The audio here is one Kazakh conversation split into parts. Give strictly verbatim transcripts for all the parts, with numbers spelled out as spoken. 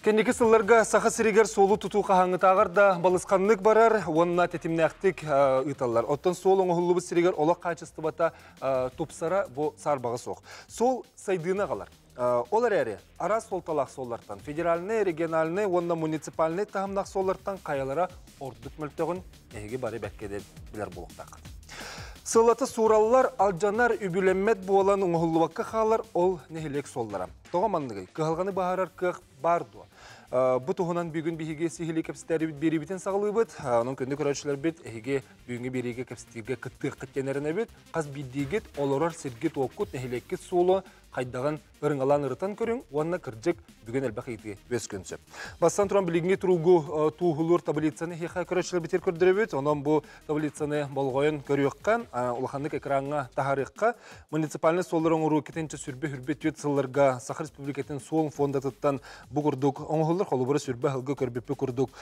Кеннеки сылларга саха сиригер солу туту қағаңытағар да балысқанлық барар, онына тетімнәқтік ұйталар. Оттан сол оңғылыбы сиригер олақ қачысты бата топсара бұ сарбағы соқ. Сол сайдыына қалар. Олар әрі, ара сол талақ соллартан, федеральный, региональный, онына муниципальный тағымнақ соллартан қаялара ордық мүлтіғын әйге бары бәккеде білер болуқтақ. Сылаты сураллар алжанар үбіленмет болан оңғылыбаққа қалар ол нехелек соллара. Тоғамандығы, кығалғаны бағарар кық барду. Бұ тұғынан бүгін бейге сихилі кәпсітәрі бері бітен сағылы бұд. Оның күнді көрәшілер бет, әйге бүгінгі береге кәпсітеге күттіқ күттенеріне бет. Қаз биддегет, оларар сергет оқыт, нехелеккет солы қайдаған ұрыңалан ұрытан көрің, онына кірджік бүгін әлбәқ етіге өз көнсіп. Бастан тұран білігіңе тұруғы туғылыр таблицаны хеқа көрәшілер бетер көрдірі бет. Онан бұл таблицаны болғойын көріққан, ұлақандық экранға тахарыққа муниципальный соллар оңыру кетенші сүрбе хүрбе түйет сылларға Сахар Республикатын сол фондатыттан бұл күрдік оңғылыр, қолы бұры сүрбе ғылғы көрбепі күрдік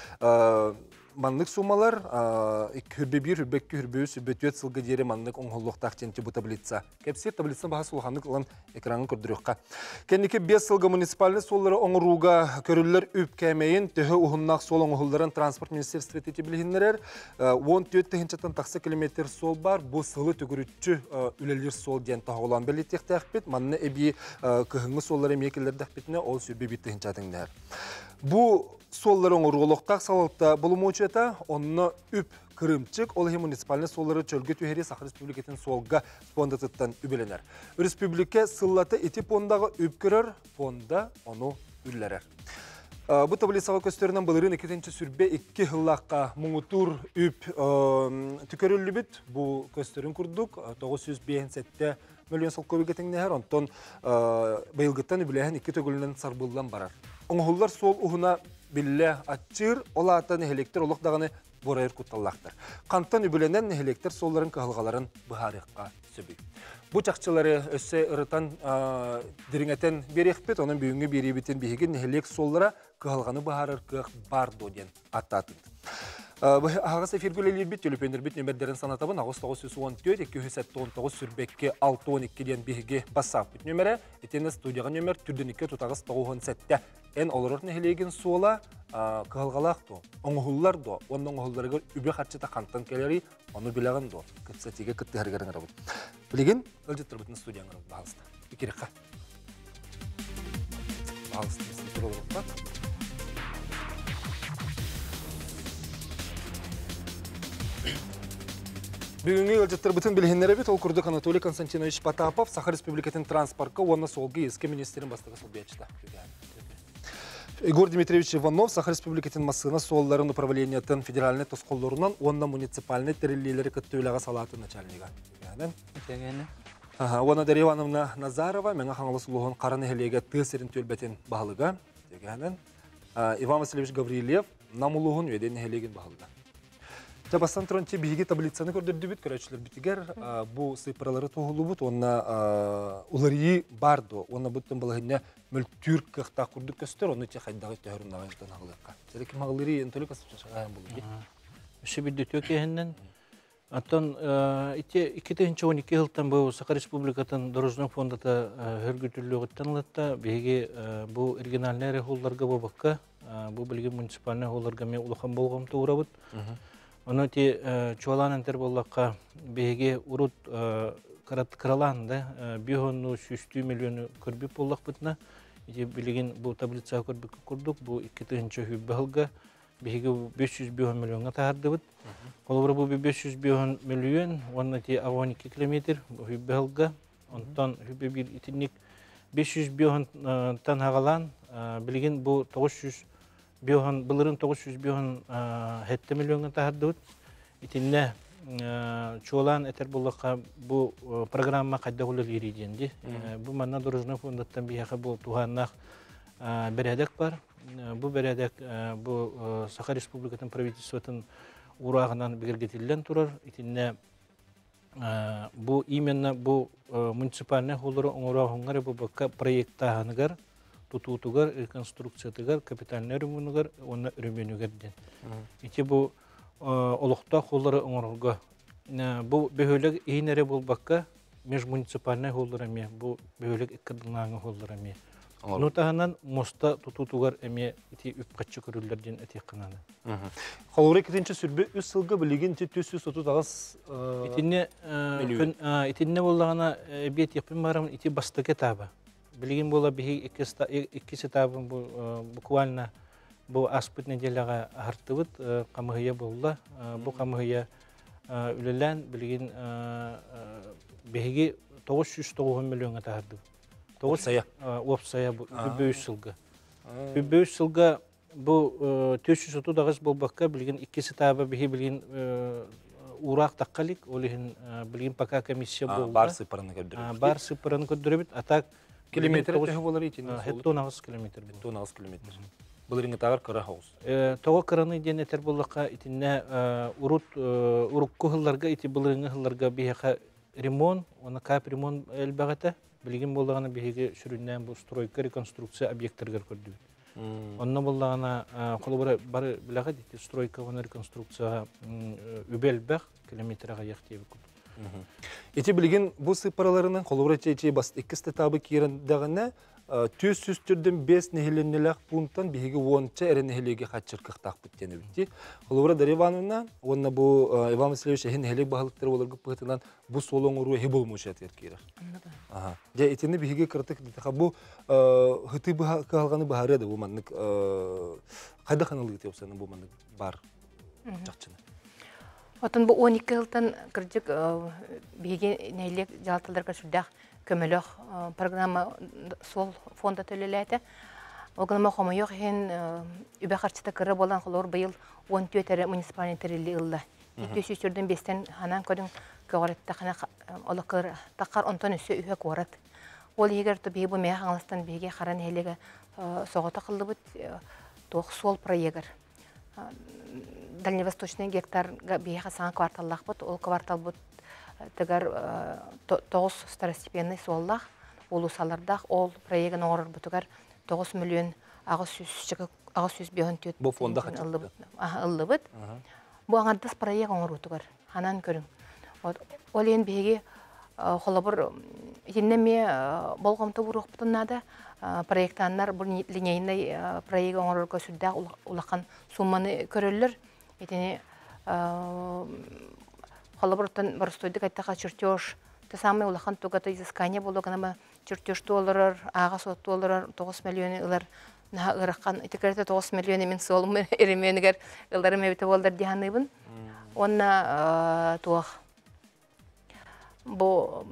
манлык сумалар, хүрбе бір, хүрбе кі, хүрбе үс, хүрбе түйет сылғы дері манлык оңғылықтақ тенті бұл таблица. Кәпсер таблицаны бағасы ұлғандық ұлан экранын көрдіріққа. Кәнеке бес сылғы муниципальный соллары оңыруға көрілер үп кәмейін, түхі ұғыннақ сол оңғылдарын транспорт министерстве тете білгендерер. он төрт тәхіншаттан тақсы километр сол бар, бұл сылы түгірітші үлелер сол ден тағылан бәлеттек тәқпет, манны әбей күхіңі соллары мекелер дәқпетіне ол сүрбе бет тәхіншатыңдар. Бұл соллары оңыруғылықтақ салықта болымы өчета, онына үп кірімчік, ол муниципальный соллары чөлгі түйері Сахар Республикатын солға фондатыттан үбеленер. Республика сыллаты еті фондағы үп көрір, фонда оны үллерер. Бұл таблицаға көстерінен бұлырын екетінші сүрбе екі ғылаққа мұңытур үп түкөрілі біт. Бұл көстерін күрдік, тоғыз жүз сетте миллион сыл көбі кетіңнер, онтон байылғыттан үбілеген екі төгілінен сарбылдан барар. Оңғылдар сол ұғына білі атчыр, ола ата нехелектер олықдағаны борайыр құтталлақтыр. Қанттан үбіленен нехелектер солларын қағылғаларын бұхарыққа сөбей. Бұл чақчылары өсі ұрытан діріңетен берекпет, оның бүйінгі беребетін бейген нехелек соллара қағылғаны бұхарыр қық бар доден аттатын. Ағасы фергулелер бет, төліпендер бет нөмірдерін санатабын, ағыз тоғыз жүз он төрт екі жүз он тоғыз сүрбекке алты он екі ден бейге басап бет нөмірі, етені студияға нөмір түрден екі тұтағыз тоғыз он сәтті ән олырыр нәхелеген сола қығылғалақ до, оңғылар до, оның оңғыларға үбе қатшыта қанттан келері, оны білеген до, көпсәтеге күтті әргерін әрі бұд. Білеген, өлжеттір бұтын студияңыр бағалысты. Бекерекқа. Бағалысты. Бүгінгі өлжеттір бұтын білгендері бет, ол күрдік Анатолий Константинович Потапов, Сахар Республикатын транспортқа, оны солғы ескі министерін бастығы сол бейчіті. Игорь Дмитриевич Иванов, Сахар Республикатын масына солларын управлениятын федеральный тосқолларынан, оны муниципальный тірілелері күтті өліға салатын начальниға. Оны Дарья Ивановна Назарова, менің қаңылы сұлуғын қараны әлеге тысырын төлбәтен бағылыға. Иван Васильевич Гаврилев, намылуғын өйден әлеген бағылыға. Бастан тұран те бейге таблицаны көрдірді бүт, көрәтшілер бітігер, бұл сыйпыралары тоғылы бұт, онына ұларии барды, онына бұттың балығына мүлттүр қықтақ күрдік көстер, оны те қайдағы тәуірін ағайықтан ағылыққа. Сәді кем ағылырии энтөлі қасып шағайын болуды? Үші білді төке әйіннен. Аттан екі мың он екі жылдан бұл Сахар Республикатын Дорожный фондата өргүтілі ғыттан ұлатта, бейге бұл оригинальный әрі бабаққа, бұл білген муниципальный ғолларға мен ұлыған болғам тоғыра бұд. Оны те чуалан әнтер болаққа бейге ұрыт қыраланды, бейгонну сүсті миллионы көрбіп болақ бұтына. Білеген бұл таблицаға көрбіп көрдік, бұл екі тығыншы хүбі ғылға бейге бес жүз миллионға тағарды бұд. Қолыбыр бұл бес жүз миллион, оны те он екі километр хүбі ғылға. Онтан хүбі бір итінік бес жүз тан ағалан, білеген бұл тоғыз жүз Биохан былырын тоғыз жүз биохан хетте миллионға тағарды бұд. Итінне чуалан әтер болаққа бұл программа қайда қолыр ерейденді. Бұл манна Дорожный фондаттан бияқа бұл туғаннақ бәрәдек бар. Бұл бәрәдек бұл Сахар Республикатын правительствотын урағынан бігергетілден тұрар. Итінне бұл именно бұл муниципальный қолыры оңырағыңғары бұл баққа проекттағанығар тутутугар, реконструкциятыгар, капитальный ремонугар, оны ремонугарден. Ити бу олықта қолары оңырға. Бу бөхөлік eyinere бұл баққа межмуниципальный қолыраме, бу бөхөлік иккадыңлаңы қолыраме. Нутаһынан моста тутутугар эме ити үп каччы көрүлләрдән этек кынаны. Холовра кетенче сүрбе үс сылга билеген ти төс жүз отуз агыс Итинне күн итинне буллагана бет япын барам ити бастык этабы. Билеген була бихи икки этабы буквально бу аспыт неделяга артыбыт камыгыя булла. Бу камыгыя үлелән билеген бихиги тогуз жүз тогуз миллионга тарды. Опсая. Опсая бу үбөй сылга. Үбөй сылга бу төс жүз отуз агыс болбакка билген икки этабы бихи билген урак таккалик олихин билген пока комиссия болду. Бар сыпыраны көддөрөбүт. Бар сыпыраны көддөрөбүт. Атак километр төгө болар итин. Хеттон агыс километр. Хеттон агыс километр. Булырыңга тагыр кыра хаус. Э тога кыраны денетер боллакка итинне урут урук кылларга ити булырыңга кылларга бияка ремонт, она кап ремонт элбагата билген болганы биһиге сүрүннән бу стройка реконструкция объекттергә көрдү. Онна болганы колобра бар билага дите стройка ва реконструкция үбелбәк километрга яктебе күп. Эти билген бу сыпыраларының колобра чечи бас икки этабы кирендәгенә төс жүз түрдән беш нехиленнеләк пункттан биһиге онча эренехилеге хатчыркыктак биттене битти. Колобра Даревановна, онна бу Иван Васильевич хин хелек баһалыктар буларга пытынан бу солоң уру хебул мушатер кирер. Ага. Я итене биһиге кыртык дитха бу хыты бу калганы баһары да бу маннык кайда ханылык тепсаны бу маннык бар. Жакчыны. Отон бу он икки жылдан кырдык биһиге нелек жалтылдарга сүрдәк көмөлөк программа сол фонда төлөләте. Огылма хомойок хен үбә харчыта кыры болан холор быйыл он төрт муниципаль терилли ылла. төс жүз төрдөн бештен ханан көдүн көгөрөттө хана олокыр такар онтон үсө үһө корат. Ол егер то бии бу мэ хаңластан биге харан хелеге согота кылдыбыт тох сол проегер. Дальневосточный гектар бии хасан кварталлах бут, ол квартал бут тегер тогуз второстепенный соллах улусалардах ол проектен оңорор бутугар тогуз миллион агыс жүз агыс жүз беш төрт бу фонда хачылды. Аха, ыллыбыт. Бу аңардас проект оңор бутугар. Ханан көрүң. Ол ен биги холобур итиннеме болгомто бурук бутуннада проекттаннар бу линейный проект оңорорго сүрдә улакан сумманы көрөллөр. Итини холобуртан барстойдык айтака чертеж те самый улахан тугата изыскание болгонама чертеж доллар ага сот доллар тогуз миллион ылар на ыраккан итекерте тогуз миллион мен солум эременигер ылдары мебите болдар диханыбын. Онна туах бу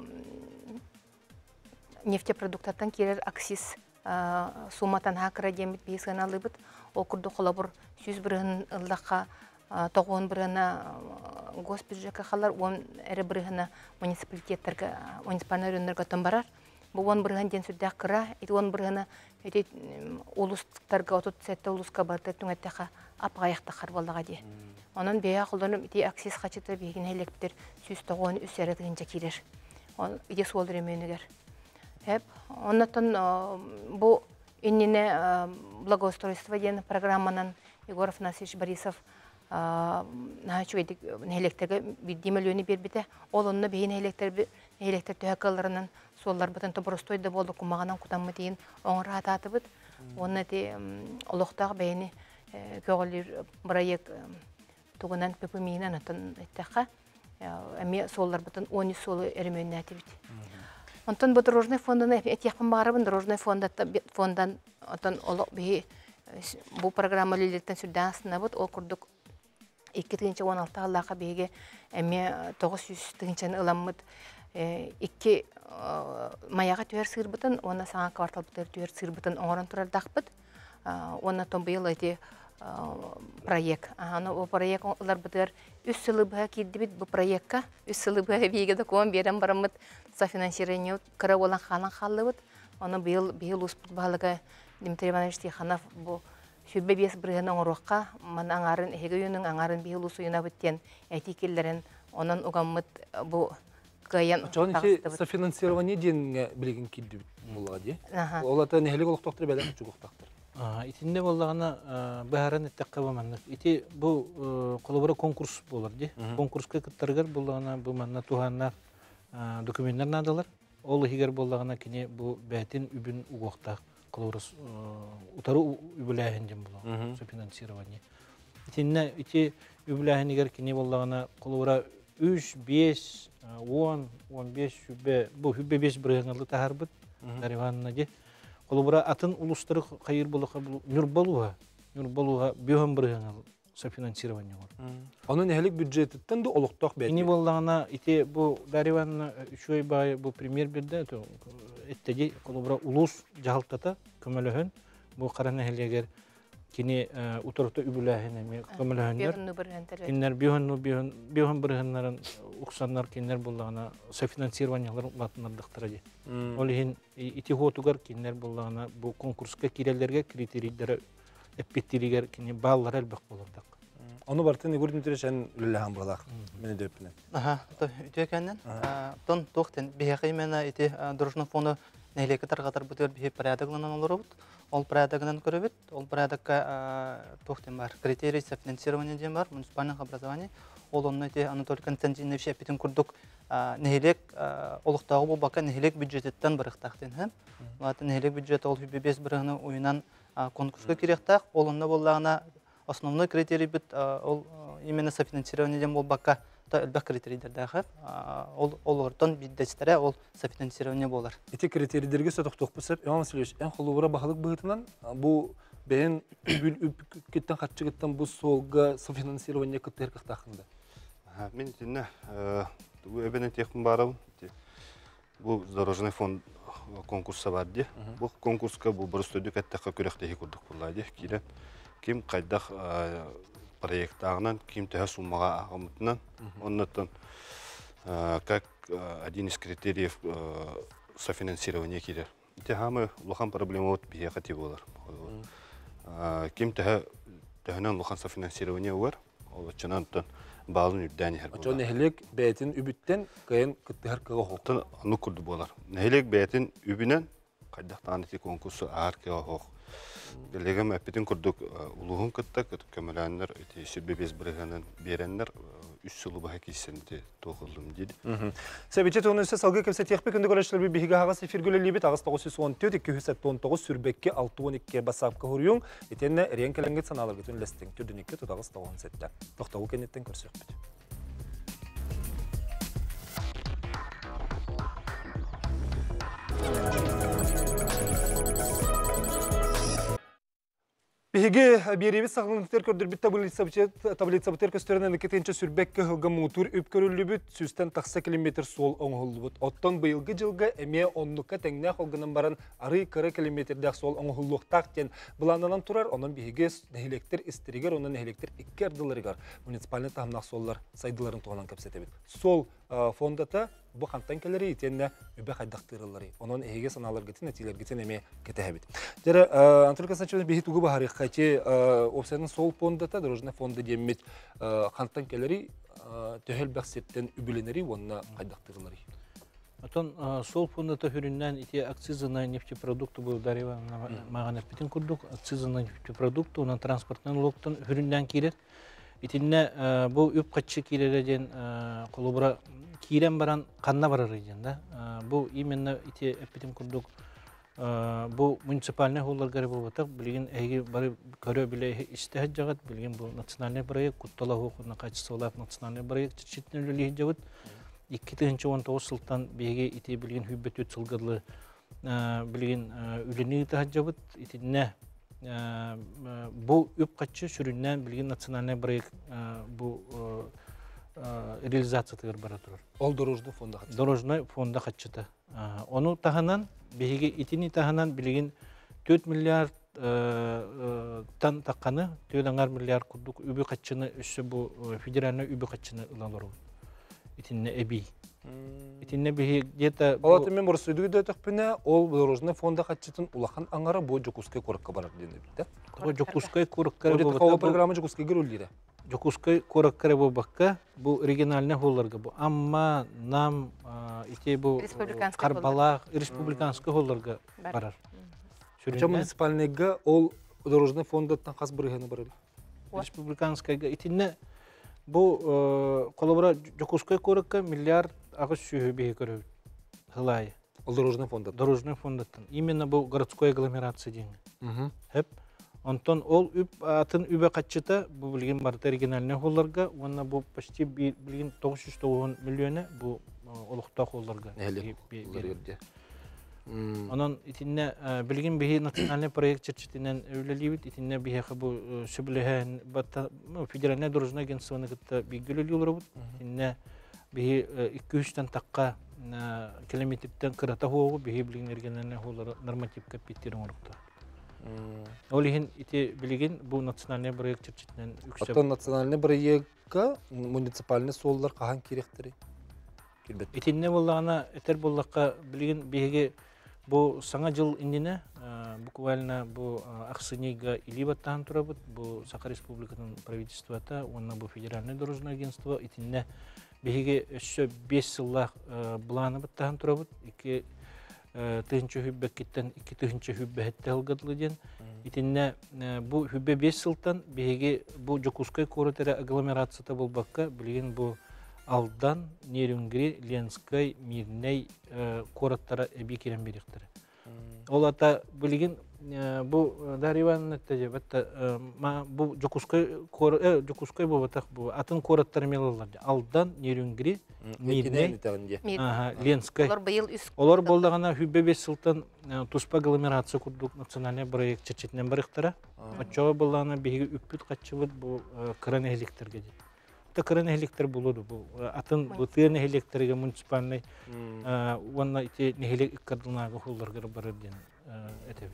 нефтепродуктаттан кирер акциз сумматан хакыра демит бейсганалыбыт. Ол курду холобур жүз бирин ылдакка тоғын біріна госпиталға қалар, он әрі біріна муниципалитеттерге, муниципальный райондарға томбарар. Бұл он біріна ден сүрдәк қыра, ет он біріна улустарға, отут сәтті улусқа барды түңәттіға апғаяқты қарбалыға де. Onun beya kullanıp iti aksis kaçıtı bilgin elektir yüz toğun üst yaratınca kirir. İde su olur emeğiniger. Hep ondan bu innine благоустройство diyen programının Igor Afanasyevich Borisov naçu edik elektrike bir milyonu bir bite olunna beyin elektrik elektrik töhaklarının sollar batan toprostoyda boldu kumağanan kutanma deyin on rahat atıbıt. Onun de oluqtaq beyni köğülür proyek tuğunan pepiminen atan ettiqa. Ами соллар бутын он үч солы эремөннә атыбыт. Онтон бу дорожный фондына этияпын барыбын дорожный фонда фондан отон олок би бу программа лилеттен сүрдән сынабыт ол курдук эки миң он алты аллака биге эми тогуз жүз тыгынчаны ыламмыт эки маяга төөр сырбытын она саңа квартал бутыр төөр сырбытын оңорон турардакпыт. Онна тон быйыл эти проект. Аны о проектлар бутыр үч сылыбы кидибит бу проектка үч сылыбы биге да ком берем барамыт софинансирование кыра болан халан халыбыт. Аны быйыл быйыл успут балыга Дмитрий Иванович Тиханов бу сүрбе бес биргенен орокка ман аңарын эгөйүнүн аңарын быйыл усуйна биттен этикеллерин онун угаммыт бу каян софинансирование денге билген кидибит булга ди. Олата нехелек олуктуктар белем чугуктактар. Итинде боллагана баарын эттеккабаманнык. Ити бу колобора конкурс болар ди. Конкурска кыттаргар боллагана бу манна туханнар документтер надалар. Ол хигер боллагана кине бу бәтин үбүн угуктак колорос утары үбүлэһинден була софинансирование. Итинне ити үбүлэһинигер кини боллагана колора үч, беш, он, он беш хүббе, бу хүббе беш бирыгыңалы тахарбыт. Дариванна де. Колора атын улустары хайыр болуга нүр болуга, нүр болуга бөһөн бирыгыңалы софинансирование бар. Onun ehlik büdjetinden de oluktak belki. Kini bollarına iti bu Darivan şöyle bay bu premier birde to ettegi kolubra ulus jahaltata kömelöhün bu karan ehliger kini utorukta übülahine mi kömelöhünler. Kinler bihon bihon bihon bırhınların uksanlar kinler bollarına sofinansirovaniyalar matnardıktıracı. Olihin iti hotugar kinler bollarına bu konkurska kirelerge kriterilere epitiriger kini ballar elbek bolurdak. Onu bartın igor mütreşen lülehan bulak. Meni döpüne. Aha, to ütөкәннән. Тон тохтен бехаймена ите дорожный фонды нәйлеке таргатар бутер бихе порядокланан олорбут. Ол порядогынан көрөбүт. Ол порядокка тохтен бар. Критерий софинансирования ден бар. Муниципальное образование. Ол онны ите Анатолий Константинович эпитин курдук нәйлек олуктагы бу бака нәйлек бюджеттен бирыктактен һәм. Латын нәйлек бюджет ол бес бирыгыны уйнан конкурска киректак. Ол онны боллагына основной критерий бит ол именно софинансированиеден бол бакка то элбек критерийлердәге ол олордан биддестере ол софинансирование болар. Эти критерийлерге сотоктук бусап, Иван Васильевич, эн холугура бахалык быгытынан бу бен үбүл үпкеттен катчыгыттан бу солга софинансирование кыттыр кыктакында. Ха, мен тинне бу эбене техник барам. Бу дорожный фонд конкурсы бар ди. Бу конкурска бу бир студия каттакка көрөктеги курдук булады. Кирен ким кайдах проекттарынан ким төһә суммага агымытынан оннан как один из критериев софинансирования кирер. Те хамы лухан проблема вот бия кати болар. Ким төһә төһәнән лухан софинансирование бар. Ол чанан баалын үддәни һәр. Ачо нәһлек бәйтин үбүттен кыйын кыттыһар кыга хок. Тын аны курды болар. Нәһлек бәйтин үбүнән кайдах тааны конкурсы ар кыга хок. Делегем эпитин курдук улугун кытта көмөләннәр ити сибебез биргәнен берәннәр үч сылы баһа кисенде тогылым диде. Себече тонусы салгы кепсе техпе күндө көрөшлөр би биһига хагас эфир гөлөлүбүт агыс тогуз жүз он төрт эки жүз он тогуз сүрбекке алты он эки басапка хуруюң этенне ренкеленге саналарга түнлестин түрдүнүккө тогуз тогуз сетте токтогу кенеттен көрсөкпүт. Биһиги беребит сагылыктар көрдүрбүт таблица таблица бутер көстөрөнөн кетенче сүрбекке хылга мутур үп көрүлүбүт сүстен такса километр сол оңголлубут. Оттон быйылгы жылга эме оннукка теңне холгунан баран ары кыры километрдек сол оңголлуктак тен буланынан турар. Онун биһиги нехилектер истиригер, онун нехилектер икки ардыларыгар муниципальный тамнак соллар сайдыларын туган кепсетебит. Сол фондата бу хантан келери итенне үбе хайдактырылары. Онун эге саналар гетин этилер гетин эме кетебит. Жара Анатолий Константинович бихи тугу бахары качы опсенин сол фондата дорожный фонды демит хантан келери төһөл баксеттен үбүленери онна хайдактырылары. Атон сол фондата хүрүннән ити акцизы на нефтепродукты бу Дарива магана питин курдук акцизы на нефтепродукты онан транспорттан налогтан хүрүннән кирет. Итинне бу үп качы киреледен колубра кирен баран канна барар иден да. Бу именно ити эпитим курдук бу муниципальный холларга болбатак билген эги бары көрө биле истехат жагат билген бу национальный проект куттала хукуна качысылап национальный проект читнелили жабыт эки миң он тогуз жылдан беге ити билген хүббөт сылгырлы билген үлени тахажабыт итинне бу үп качы сүрүннән билген национальный проект бу реализация бара турар. Ол дорожный фонда качы. Дорожный фонда качыта. Ону таханан беге итини таханан билген төрт миллиард тан такканы төрт миллиард курдук үбү качыны үсө бу федеральный үбү качыны ылалар. Итинне эби. Итинне беге где-то Алаты мен борсуйду дөтөкпүнө ол дорожный фонда качытын улахан аңара бу жокускай коракка барар денди бит. Бу жокускай коракка бу программа жокускай гөрүлдүрө. Жокускай коракка бу бакка бу региональный холларга бу амма нам ите бу Карбалак республиканский холларга барар. Чөм муниципальныйга ол дорожный фондаттан кас биргени барар. Республиканскайга итинне бу колобра жокускай коракка миллиард агыс сүйү бе көрөбүт. Хылай. Ол дорожный фондат. Дорожный фондаттан. Именно бу городской агломерация дейін. Мгм. Хеп. Онтон ол үп атын үбе катчыта бу билген барда оригинальный холларга, онна бу почти би- билген тогуз жүз тогуз миллионы бу олукта холларга. Эхлек бе- булар бе- ерде. М. Онон итинне билген бихи национальный проект чечетинен өвлелибит, итинне бихи бу сүблеһен батта ну, федеральный дорожный агентствоны кытта биггөлөлү олорбут. Итинне бихи эки үч тан такка километрден кырата хоогу бихи билген оригинальный холлары нормативка питтерин орукта. М. Ол иһин ити билген бу национальный проект чечетинен үксеп. Оттон национальный проектка муниципальный соллар кахан керектери. Кирбет. Итинне боллагана этер боллакка билген биһиге бу саңа жыл индине буквально бу аксынейга илибаттан турабыт. Бу Саха Республиканын правительството, онна бу федеральный дорожный агентство итинне биһиге өссө беш жыллах буланы баттан турабыт. Ики тыгынчы хүббеккиттен ики тыгынчы хүббехетте алгадылыден. Итинне бу хүббе беш жылтан биһиге бу Жокускай коротере агломерацията болбакка билген бу Алдан, Нерюнгри, Ленскай, Мирней короттара эби керен беректери. Ол ата билген бу Дарья Ивановна теже бата ма бу Жокускай кор э Жокускай бу батак бу атын короттар мелалар. Алдан, Нерюнгри, Мирней, ага, Ленскай. Олар быйыл үс Олар болдагана хүббе беш жылтан туспа агломерация курдук национальный проект чечетинен барыктара. Очого боллагана биги үппүт качыбыт бу кран электрге. Та кран электр болуду бу атын бу тыын электрге муниципальный онна ити нехелек иккадылнага холларга барырден этебит.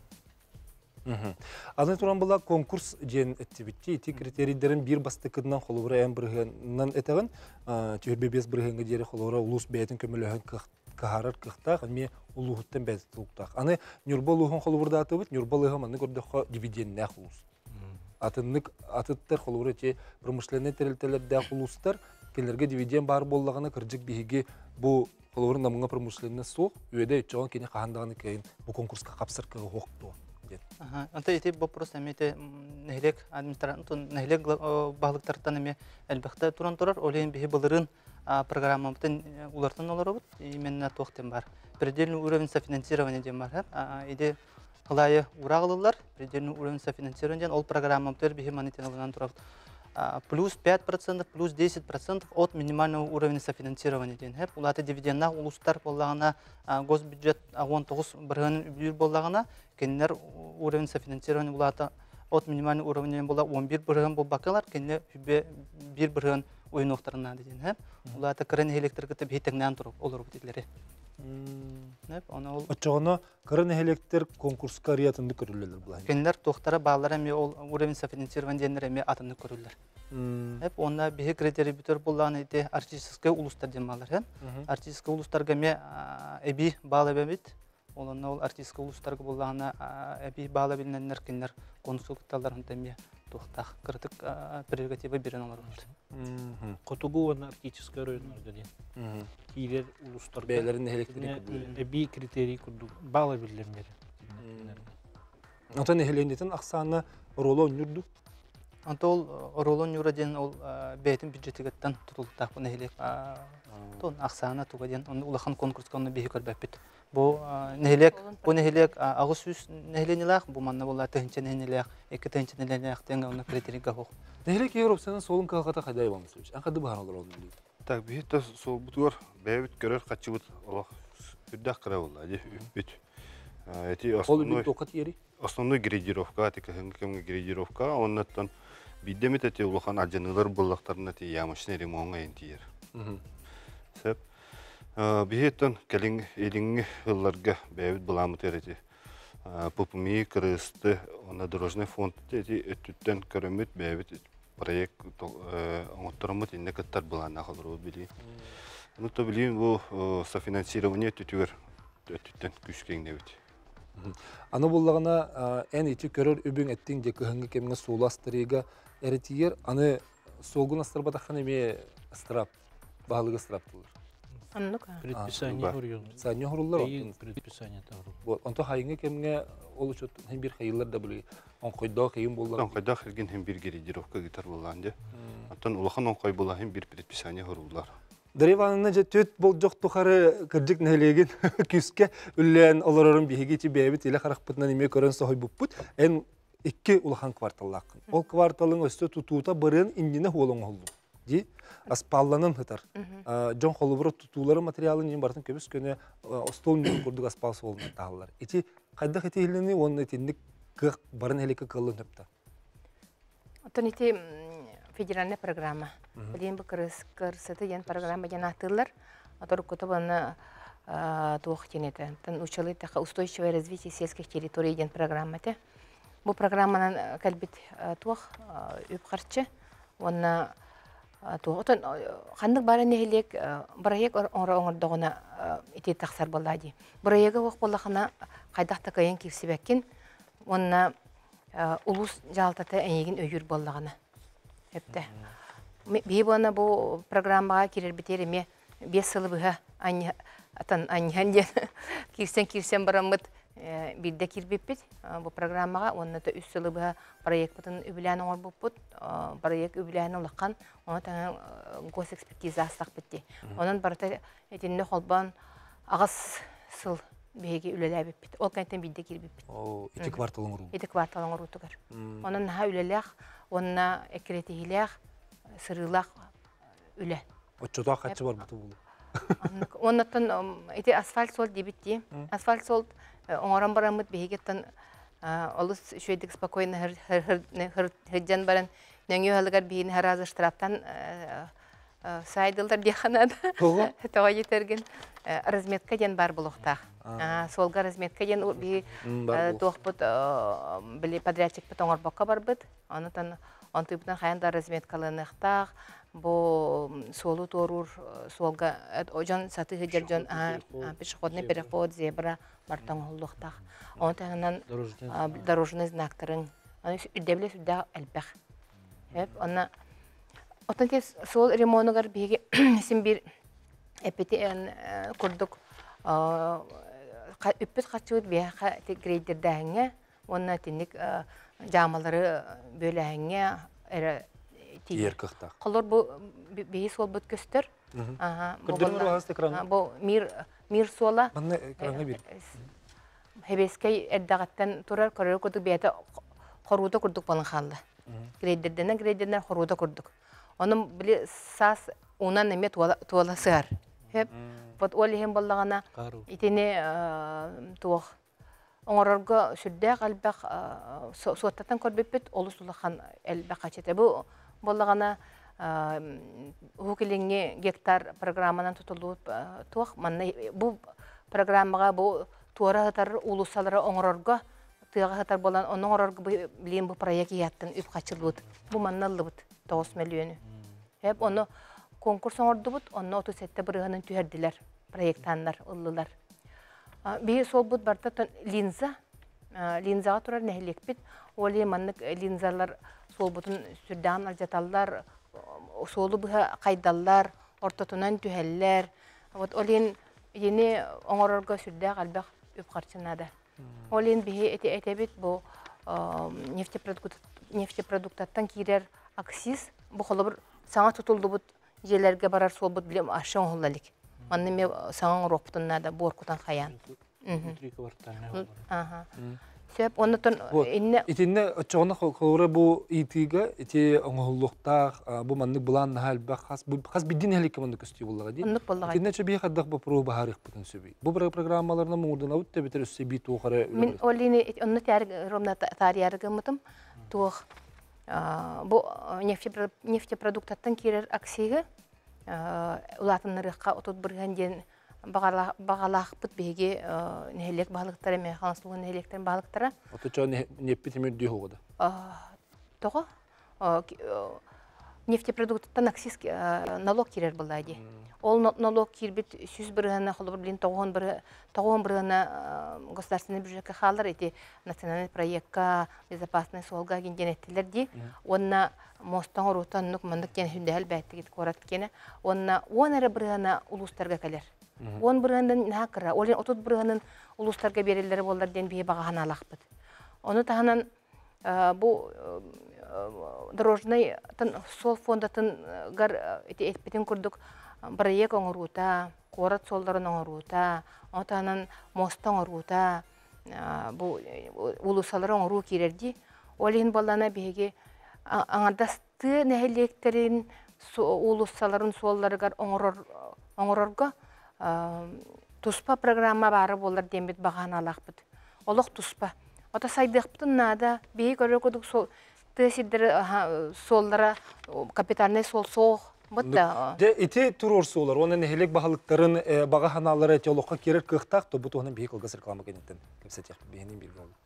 Аны туран була конкурс жен эттибитти, ити критерийдерин бир бастыкынан холура эм биргеннан этеген, чөбе бес биргенге жери холура улус бейтин көмөлөһөн кахарар кыхтак, ме улуһуттан бет туктак. Аны нюрболуһун холурда атыбыт, нюрболуһун аны көрдөх дивидендне хулус. Атыннык атыттар холура че промышленный терилтелерде хулустар, келерге дивиденд бар боллагына кыржык биһиги бу холурун намыңа промышленный сук, үйөдө чоң кене кахандаганы кейин бу конкурска капсыркы хокту. Ага, анта ити вопрос эмете нехлек административный нехлек баглыктардан эме элбекте туран турар, олен биһи былырын программамтын улартан олоробут, именно токтен бар. Предельный уровень софинансирования дем бар. Иде Халайы урағылылар, предельный уровень софинансирования, ол программамтер биһи монетиналынан турабыт. Плюс пять процентов, плюс десять процентов от минимального уровня софинансирования ден. Улаты дивидендна улустар боллагана госбюджет он тогуз биргенин үбүр боллагана кеннер уровень софинансирования улаты от минимального уровня болла он бир бирген болбакалар, кенне бир бирген ойноктарына ден. Улаты крен электрикте битеңнен туруп олор битилери. Очоғына кырын электр конкурска риятынды көрүлөлөр булар. Кенлер тохтара баалар эми ол уровень софинансирования денер эми атынды көрүлөр. Хеп онда бихи критерий бүтөр булганы ите артистический улустар демалар. Артистический улустарга ме эби баала бебит. Олонна ол артистический улустарга булганы эби баала билненнер кенлер консульталарын теме тохтах кыртык прерогатива берен алар болду. Котугу он артистический районларда ден. Килер улустарга Бейлерин электрик эби критерий курдук баала билемдер. Антон эхелендетин аксаны роло нүрдү. Антол ролон юраден ол бейтин бюджетигеттен тутулуктак буны элек. Тон аксана тугаден он улахан конкурска оны бихи көрбөппүт. Бу нехелек, бу нехелек агыс үс нехеленилак, бу манна болла тыгынча нехеленилак, эки тыгынча нехеленилак тенге оны критерийга хок. Нехелек Европаның солун калгата кайдай болмусуч. Анкады баар олор олду. Так, бихитта сол бутуар бэбит көрөр качыбыт олох үрдак кыра болла, ди үппүт. Эти Ол основной үбүт токат ери. основной градировка, тика хенгкемге градировка, оннаттан биддемит эти улахан аджанылар боллактарына ти ямашны ремонга ентиер. Сеп бихиттан келин элинги ылларга бэбит буламыт эрети. Пупми крысты, она дорожный фонд эти өттүттен көрөмүт бэбит проект оңотторомут инне каттар булана халыру били. Ну то билим бу софинансирование түтүгөр өттүттен күчкеңнебит. Аны буллагына эн ити көрөр үбүң эттиң же кыһыңга кемге сууластырыга эритиер, аны солгун астырбатаханы ме страп, баалыгы страптылар. Аннука. Предписание хурюл. Сanya hurullar Бейин предписание тавру. вот. Онто хайыңга кемге ол учут hem bir хайылар да биле. Он койда кыйын боллар. Он койда херген hem bir градировка гитар булган де. Антон улахан он кой була hem bir предписание хуруллар. Дареванына же төт бол жоқ тухары кырдык нәлеген күске үллән олорорун биһиги чи бәбит иле харакпытынан име көрөн сохой буппут. Эн икки улахан кварталлакын. Ол кварталың өстө тутуута бырын индине холоң холду. Ди аспалланын хытар. Жон холубур тутуулары материалын ин бартын көбүс көне остол мен курдук аспал солуна таалар. Ити кайда хетилини онны тиндик барын элеке кылын төптө. Отон ити федеральная программа. Билин бу кырсыты ян программа яна тыллар. Отор кутабаны туох тенете. Тан учалы така устойчивое развитие сельских территорий ян программа те. Бу программанан калбит туох үпкарчы. Онна туох отон хандык бары нехилек бараяк ора оңордогона ити таксар боллади. Бараяга ох боллахана кайдакта кайын кирсибеккин. Онна улус жалтата эйген өйүр боллагана. Хепте. Би бана бу программага кирер битереме бес сылы быга ань атан аньхан ден кирсен кирсен барамыт бирде кирбиппит бу программага онна да үч сылы быга проекттын үбүлән оңор буппут проект үбүлән улаккан оны та госэкспертиза астак битти. Онун барта этинне холбан агас сыл беги үлеләбиппит. Ол кантен бирде кирбиппит. О, ити кварталың уру. Ити кварталың уру тугар. Онун ха үлеләх, онна экретихиләх сырылах үле. Отчота качы бар буту бул. Оннан ити асфальт сол дибитти. Асфальт сол оңоран барамыт бегеттен олус шөйдик спокойно хыржан баран нөңгө халыгар бийин харазы штрафтан сайдылдар дияханада. Тога жетерген разметка ден бар булуктак. Солга разметка ден би тохпут били подрядчик потоңор бокка барбыт. Анытан антыптан хаянда разметкалыныктак бу солу торур солга ожон саты хыжыржон пешеходный переход зебра бартаң холдуктак. Онтаңнан дорожный знактарын аны үдебле сүдә әлбәх. Хеп аны отанке сол ремонтыгар биге син бир эпетен курдук үппет качыт бия грейдердәңгә онна тинник жамалары бөләңгә эре Тиер кыхтак. Колор бу бейис сол бут көстөр. Ага. Көрдөрмөр хас экран. Бу мир мир сола. Мына экранга бир. Хебескей эддагаттан турар көрөр көтү бете коруда курдук болон халды. Грейдерден грейдерден коруда курдук. Онун били сас унан эме туала сыр. Хеп вот олихем боллагана итене туох оңорорго сүрдэ калбак соттан көрбөппүт олусулахан элбак ачете бу боллагана хукелиңе гектар программанан тутулуп туох манна бу программага бу туара хатар улусалары оңорорго тыга хатар болан онун оңорорго билин бу проект яттын үп качылбыт бу манналлыбыт тогуз миллиону хеп ону конкурс оңордубут онно отуз сетте бырыгынын түһердилер проекттаннар ыллылар би солбут барта линза линзага турар нехлекпит оли маннык линзалар солбутун сүрдан алжаталлар солу быха кайдаллар ортотунан түһеллер вот олин йени оңорорго сүрдә калбак үп карчынада олин би эте этебит бу нефтепродукт нефтепродукттан кирер акциз бу холобур саңа тутулдубут жерлерге барар солбут билем ашын холлалик манны ме саңа роптуннада боркутан хаян ага сөп оннотон инне итинне очоғына қолыры бұл итига ити оңғыллықтақ бұл манны бұлан нахалбақ хас биддин әлікке манны көсті болуға дейін итинне чө бей қаддақ бұл пұру бағарық бұтын сөбей бұл программаларына мұңырдан ауыт та бетер өссе бей туғары мен олины онны тәрі ромна тариярығы мұтым туғы бұл нефтепродуктаттан керер аксигі улатынырыққа отут бірген ден бағалақ бұт бейге нәхелек бағалықтары, мен қаңсылығы нәхелектерін бағалықтары. Оты чау нефті темір дүй хоғыды? Тоғы. Нефтепродуктаттан аксиз налог керер бұлайды. Ол налог кербет сүз бірғана, қолы бірлін тоғын бірғана государственный бюджетке қалар, еті национальный проектка, безопасный солға кенген еттілер де. Онына мостан ұрутан нүк мандық кен хүнді әлбәтті кеті қорат кені. Онына он әрі бірғана ұлыстарға кәлер. Он бірғандан нақыра, олен отут бірғанын ұлыстарға берелері болар ден бейе бағахан алақпыд. Оны тағынан бұл дорожный сол фондатын гар этпетен күрдік проект оңорута, корат солдарын оңорута, отанын моста оңорута, бу улусалар оңору кирерди. Олин балана беге аңардасты нәһелектерин улусаларын солларыгар оңорорга туспа программа бары болар дембет багана алакпыт. Олох туспа. Ота сайдыктын нада беге көрөкөдүк сол тесидер соллара капитальный сол соох бутта. Де ити турорсу олар, оны нәһелек баһалыктарын бага ханалары теологка керер кыктак, то бу тоны беге кылгыс реклама кенеттен. Кепсет як бегенин билги алды.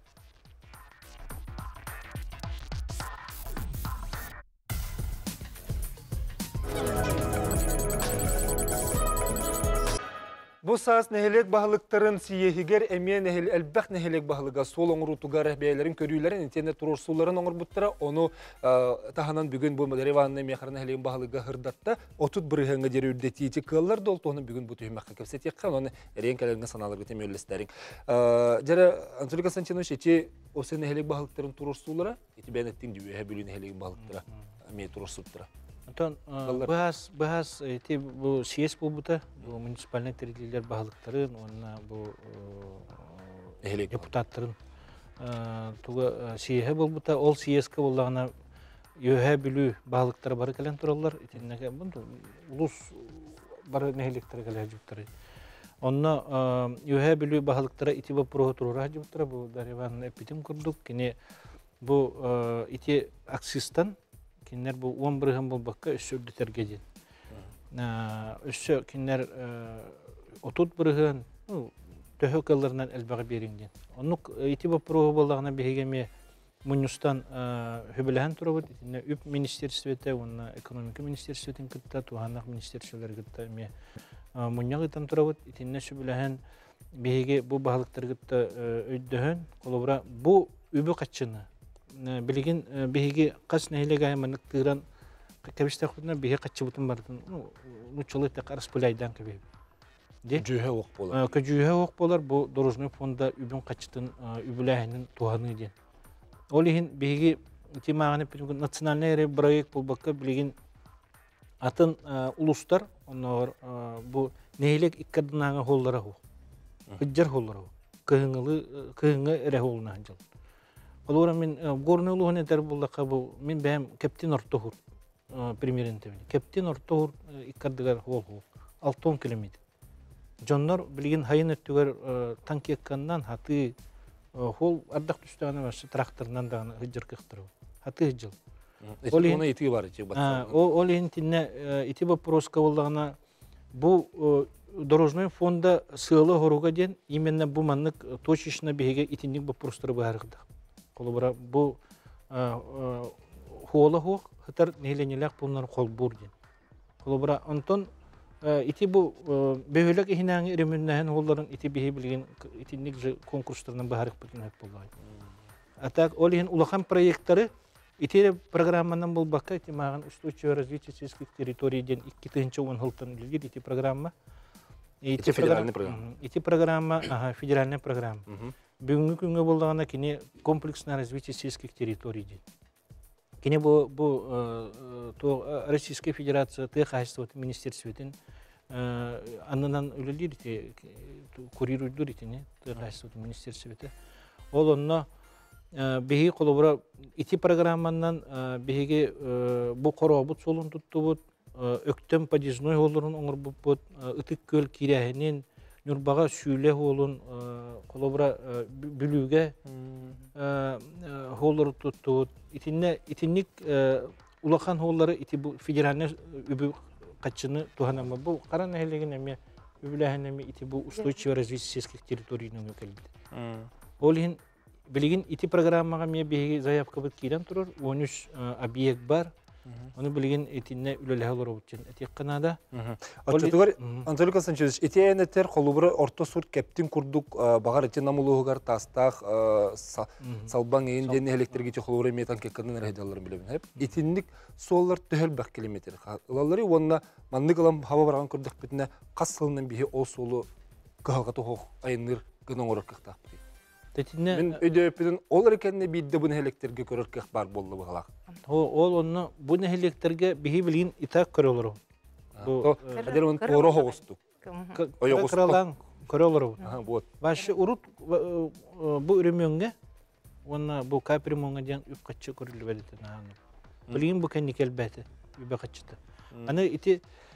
Бу саас нәһелек баһалыктарын сиехигер эме нәһел әлбәх нәһелек баһалыга сол оңрутугар бәйләрен көрүләрен интернет турорсуларын оңрбуттара оны таханан бүген бу Дереванны мехарны нәһелек баһалыга хырдатта отут бирһәнгә дөрүдәти тикаллар дол тоны бүген бу төймәккә кепсет яккан оны рен калган саналарга темеллестерин. Жара Анатолий Константинович эти осы нәһелек баһалыктарын турорсулары эти бәнеттин дибе бүлүн нәһелек баһалыктара ме турорсуттара. Антон, бахас бахас эти бу съезд булбута, бу муниципальный территориялар баһалыктарын, онна бу депутаттарын туга съезд булбута, ол съездка буллагына йөһә билүү баһалыктар бары келен тураллар, итиннеге бунду улус бары нәһелектер келе жуктары. Онна йөһә билүү баһалыктара ити бу про тура жуктары, бу Дареван эпитим курдук, кине бу ити аксистан кинер бу он биргән булбакка өсөдү тергедин. На өсө кинер отут биргән, ну төһөкәлләрнән әлбәгә бериңдин. Оны ити бу прога булганына бегеме Мунюстан хөбеләһен турыбыт, итне үп министерствете, онна экономика министерстветен китта, туганак министерствеләр китта, ме мунягытан турыбыт, итне сөбеләһен беге бу баһалыктар китта өйдөһөн, колобра бу үбү качыны билигин беге кас нәһилеге маннык тыран кебистәхүнә беге качыбытын бардын. Ну чолы та карас пулайдан кебе. Де Жөһә ок болар. Көҗүһә ок болар бу дорожный фонда үбүн качытын үбүләһенин туганы дигән. Олиһин беге тимаганы национальный проект булбакка билигин атын улустар, оннор бу нәһилек иккадынага холлары ху. Хыҗҗар холлары. Кыһыңлы кыһыңга эре холна жыл. Олора мен горный улугын этер булдакка бу мен бәм кептин ортохур примеринте. Кептин ортохур иккадыгар хол хол. алты километр. Жоннор билген хайын өттүгөр танк яккандан хаты хол ардак түстөгөнө башы тракторунан да хыжыр кыктырып. Хаты жыл. Оны ити бар ичи батса. О ол интинне ити вопроска булдагына бу дорожный фонда сылы хоруга ден именно бу маннык точечно беге итинник вопростары барыгда. Колобра бу хола хок хатар неленелек булнар кол бурден. Колобра Антон ити бу бөһөлөк ихинәң иремнәһен холларын ити бихи билген итинник конкурсларынан барык битен хеп булган. Атак олин улахан проекттары ити программадан булбакка тимаган устойчивое развитие сельских территорий ден икки миң он жылдан билген ити программа. Ити федеральный программа. Ити программа, ага, федеральная программа. Бүгүнкү күнгө болгондо кини комплексное развитие сельских территорий ден. Кини бу бу то Российская Федерация Техасство министерствотен аннан үлелдирите курируйдурите не Техасство министерствоте. Ол онно беги колобра ити программанан беги бу коробут солун туттубут өктөм подъездной холлорун оңорбуппут ытык көл кирәһенин Нурбага сүйле холун колобра бүлүгө холлор туттут итинне итинник улахан холлары ити бу федеральный үбү качыны туханама бу каран элеген эме үбүләһенеме ити бу устойчивое развитие сельских территорий нөкелди. Олин билигин ити программага ме беги заявка бит кирен турur он үч объект бар. Onu bilgin etinne ülele olur için etik kanada. Açıkçası Anatoliy Konstantinovich etiyen eter kolubra orta surt keptin kurduk bagar için namuluğugar tastak salban eğin elektrikçi kolubra metan kekkanın erhediyalarını bilemin hep. Etinlik sollar tühel bak kilometre. Ilalları onunla manlık alan hava bırakan kurduk bitine kas salından bihi o solu kıhalgatı hoğ ayınır gınan olarak kıhtak. Ben öde öpüdün olur kendine bir de bunu elektrikçi körürkek bar bollu bu halak. Ol onu bu nehirliklerge bihi bilgin itak körülür. Бу Адер он торо хоғысту. Ойоғысту. кралан көрөлөр. Ага, вот. Башы урут бу үрөмөнгө онна бу капримонга ден үпкачы көрүлүп берди наны. Билген бу кенникел бәте үбәкачты. Аны ити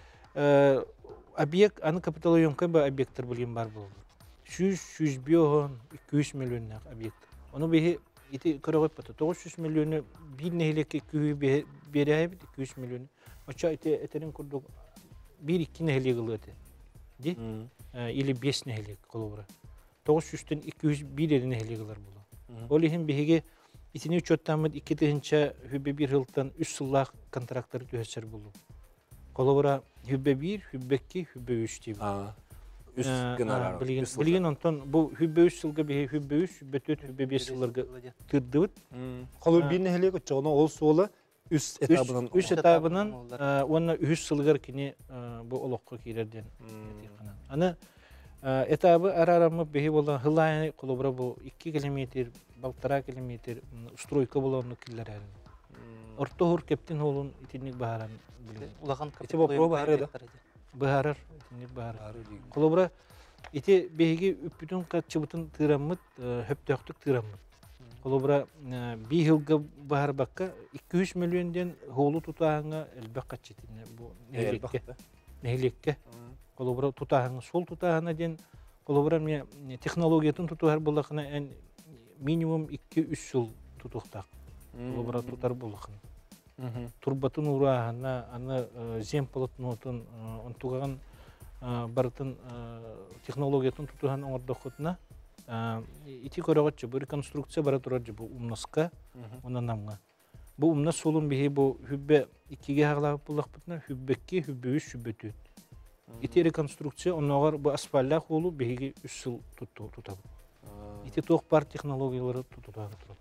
объект, аны капиталоёнка ба объекттер билген бар булду. жүз жүз биогон iki yüz миллионнак объект. Аны беги ити көрөгөп бата. тоғыз жүз миллиону бир нехилекке күйү беребит iki yüz миллион. Оча ити этерин курдук bir iki нехилек ылыты. Ди? Или beş нехилек колобура. тоғыз жүздөн iki yüz bir нехилек ылар болду. Ол ихин беги итини учеттамыт iki тыгынча хүббе bir жылдан үч жыллак контракттар төһөсөр болду. Колобура хүббе bir, хүббе iki, хүббе üç дип. Üst gınararı. Bilgin ondan bu hübbe üç yılga bir hübbe üç, hübbe dört, hübbe beş yıllarga tırdıvıt. Kolur bir nehilik uçağına ol soğula üst etabının. Üst etabının ona üç yılgar kini bu olukka kirerden. Ana etabı araramı behi olan hılayını kolubra bu iki kilometre, baltara kilometre ustroyka bulanı killer erin. Orta hur keptin olun itinlik baharan. İti bu pro baharı da. Baharar, itinlik baharar. Kolubra iti behi üpütün kaçıbıtın tıramıt, höptöktük tıramıt. Kolubra bir yılga bahar bakka iki yüz milyondan holu tutağına elbek kaçıtını bu nehlikke. Nehlikke. Kolubra tutağına sol tutağına den kolubra teknolojiyatın tutuğar bulakına en minimum iki üç yıl tutuqtaq. Kolubra tutar bulakına. Turbatın uğrağına ana zempolatın otun ontuğan barıtın teknolojiyatın tutuğan oğurdaqıtına iti көрөгөтчү бу реконструкция бара тураржы бу умнаска онан намга бу умнас солун бихи бу хүббе икиге хаглап булакпытна хүббекки хүббе үч хүббетү ити реконструкция оногор бу асфальтла холу бихиги үч жыл тутту тутабы ити ток бар технологиялары тутудар турат.